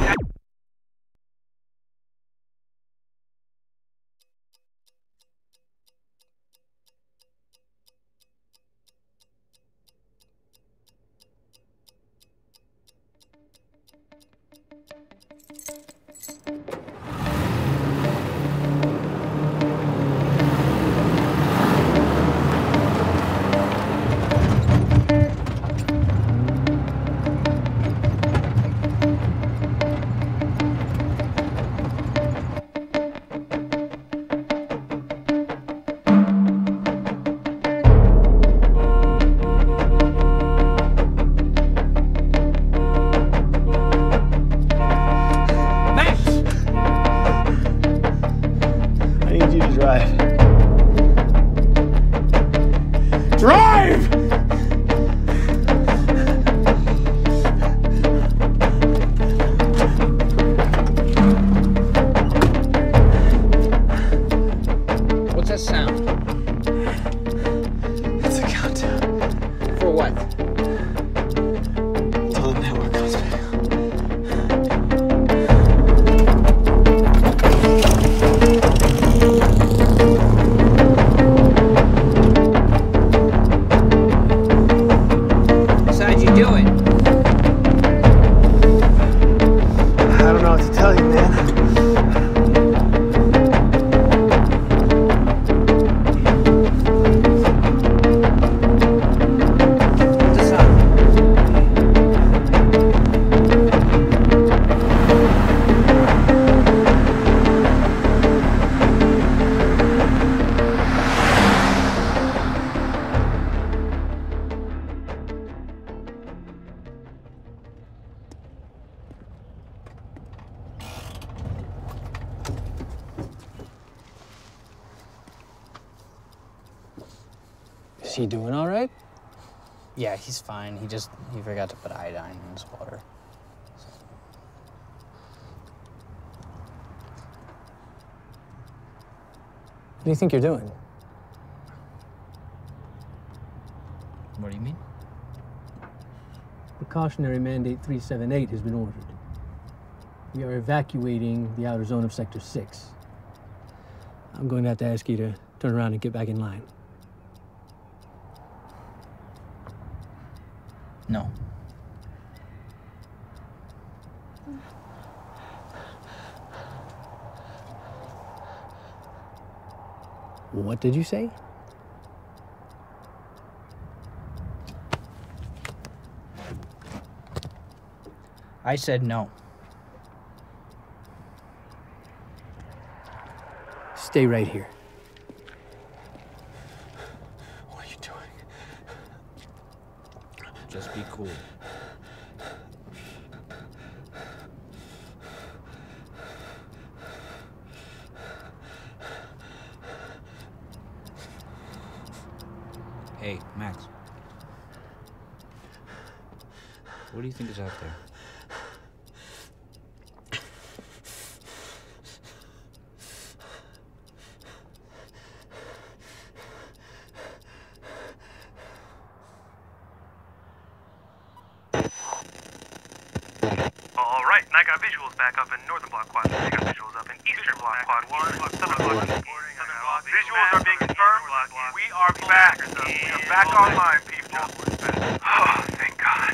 Is he doing all right? Yeah, he's fine. He forgot to put iodine in his water. What do you think you're doing? What do you mean? Precautionary Mandate 378 has been ordered. We are evacuating the outer zone of Sector 6. I'm going to have to ask you to turn around and get back in line. No. What did you say? I said no. Stay right here. What are you doing? Just be cool. Hey, Max. What do you think is out there? Alright, I got visuals back up in Northern Block Quad 1. I got visuals up in Eastern Block Quad 1. Southern Block visuals are being confirmed. We are back. We are back online, people. Oh, thank God.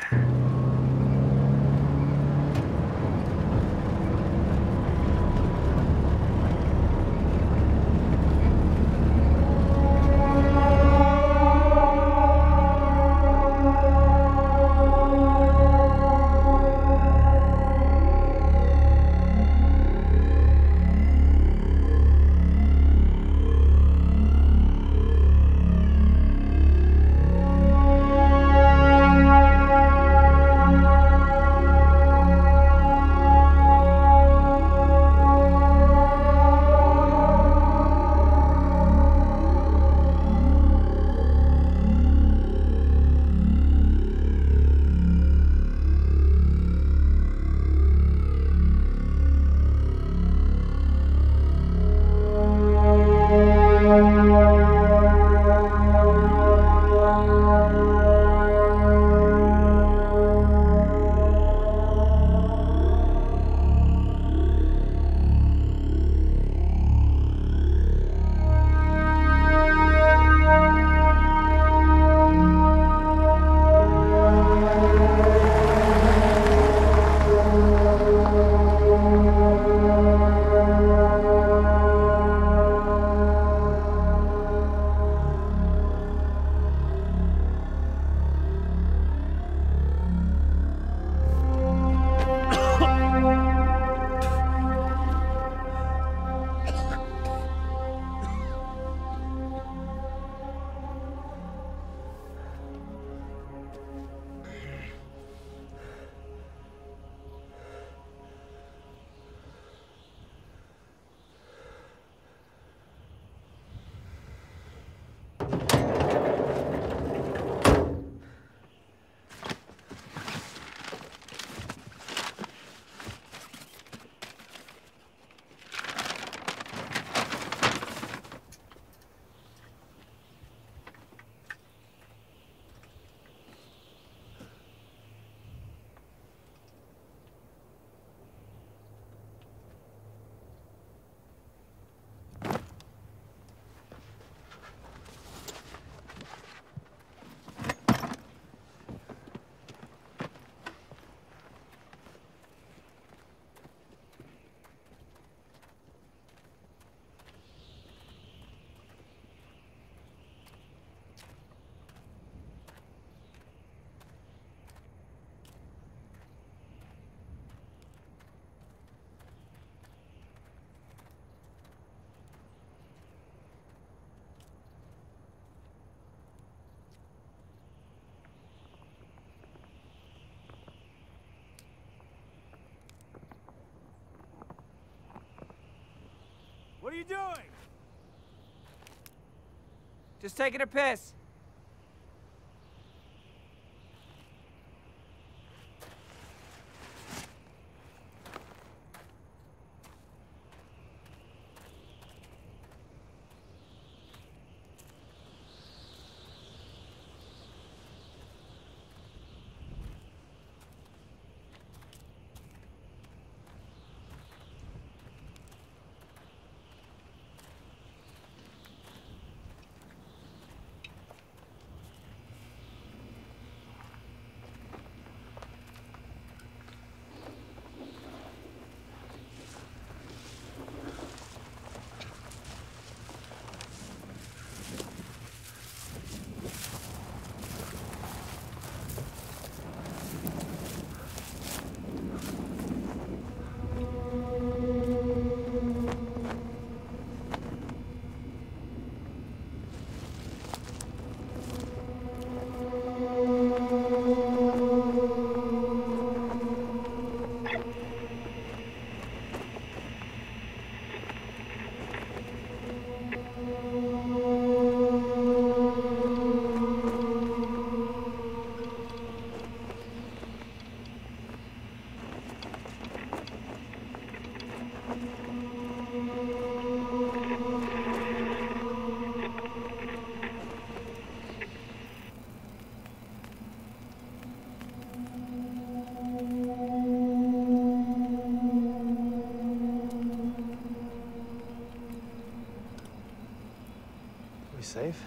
What are you doing? Just taking a piss. safe?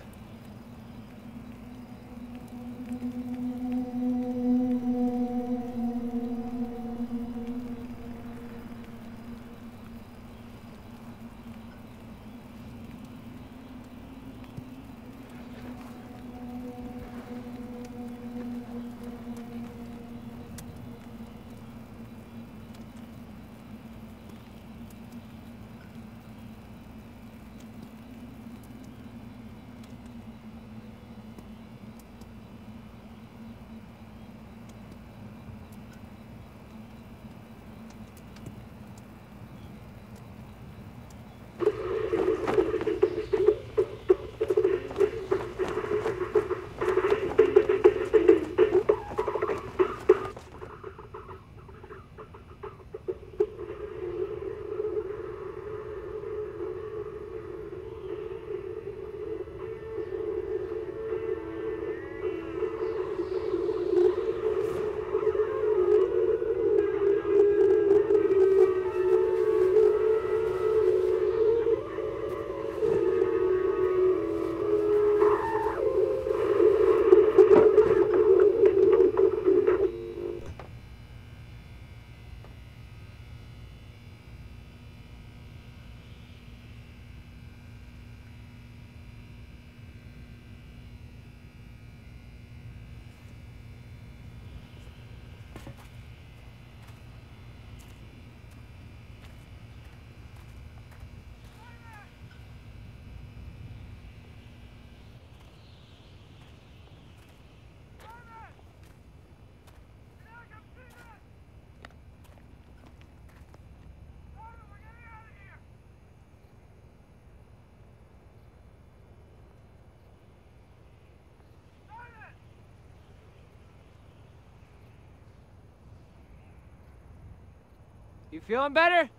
You feeling better?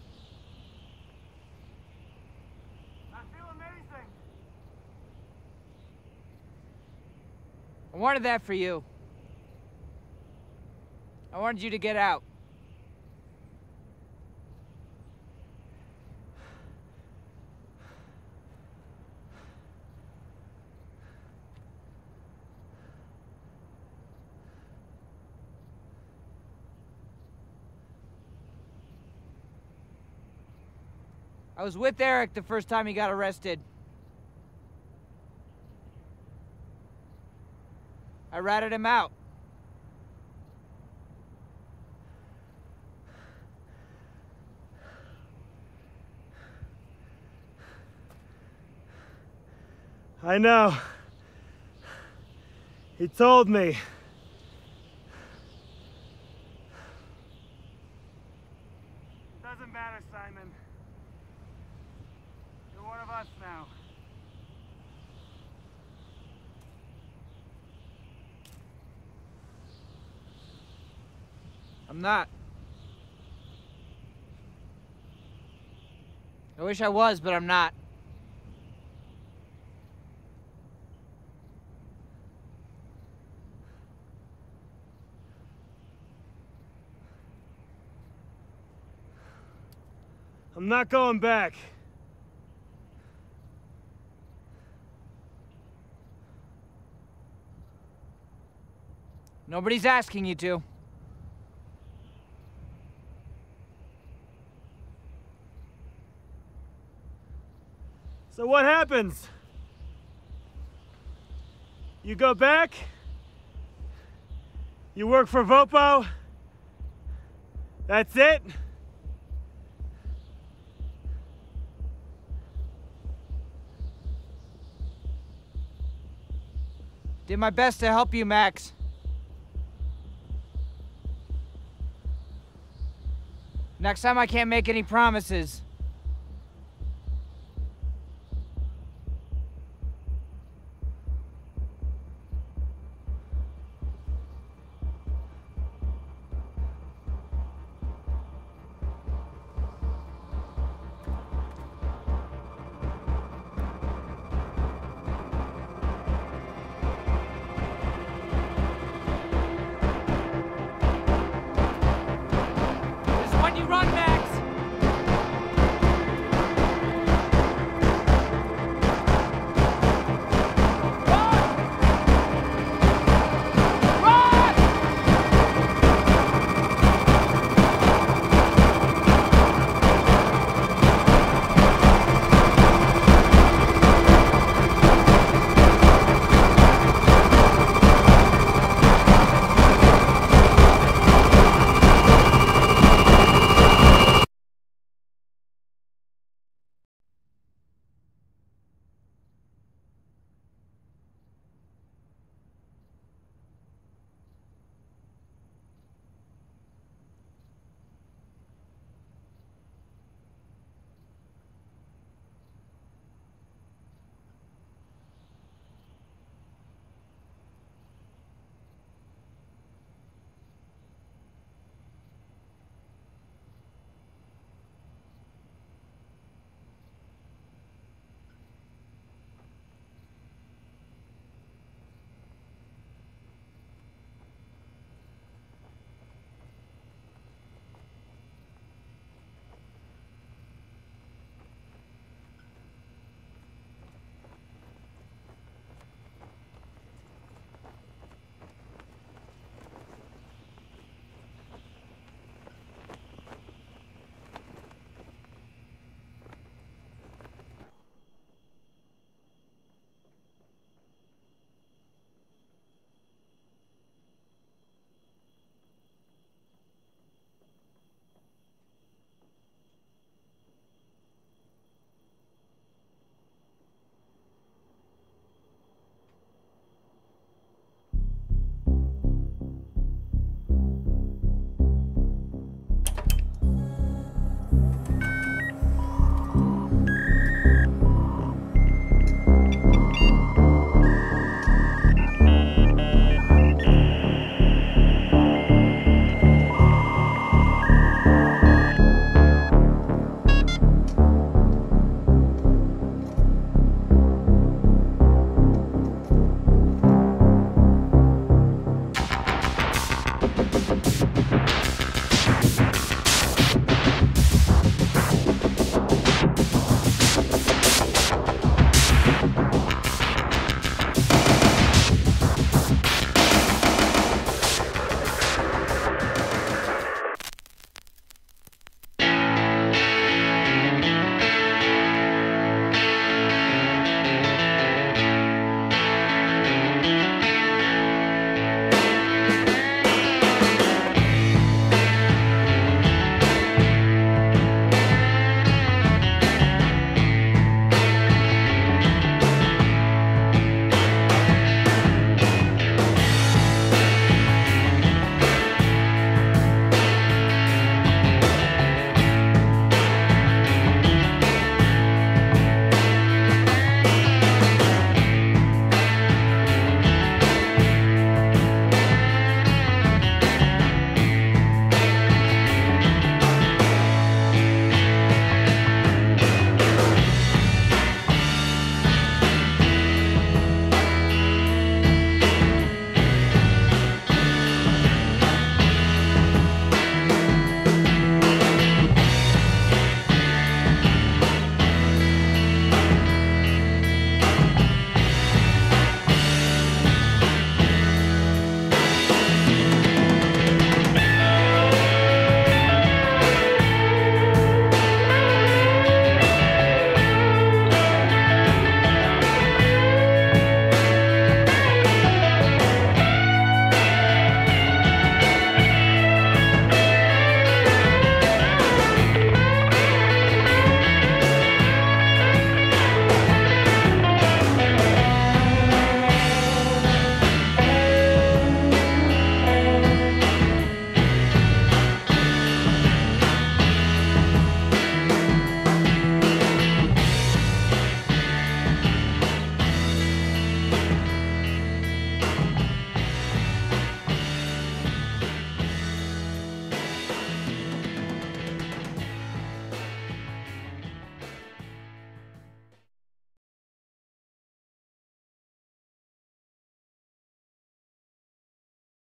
I feel amazing. I wanted that for you. I wanted you to get out. I was with Eric the first time he got arrested. I ratted him out. I know. He told me. Doesn't matter, Simon. You're one of us now. I'm not. I wish I was, but I'm not. I'm not going back. Nobody's asking you to. So what happens? You go back? You work for VOPO? That's it? Did my best to help you, Max. Next time I can't make any promises.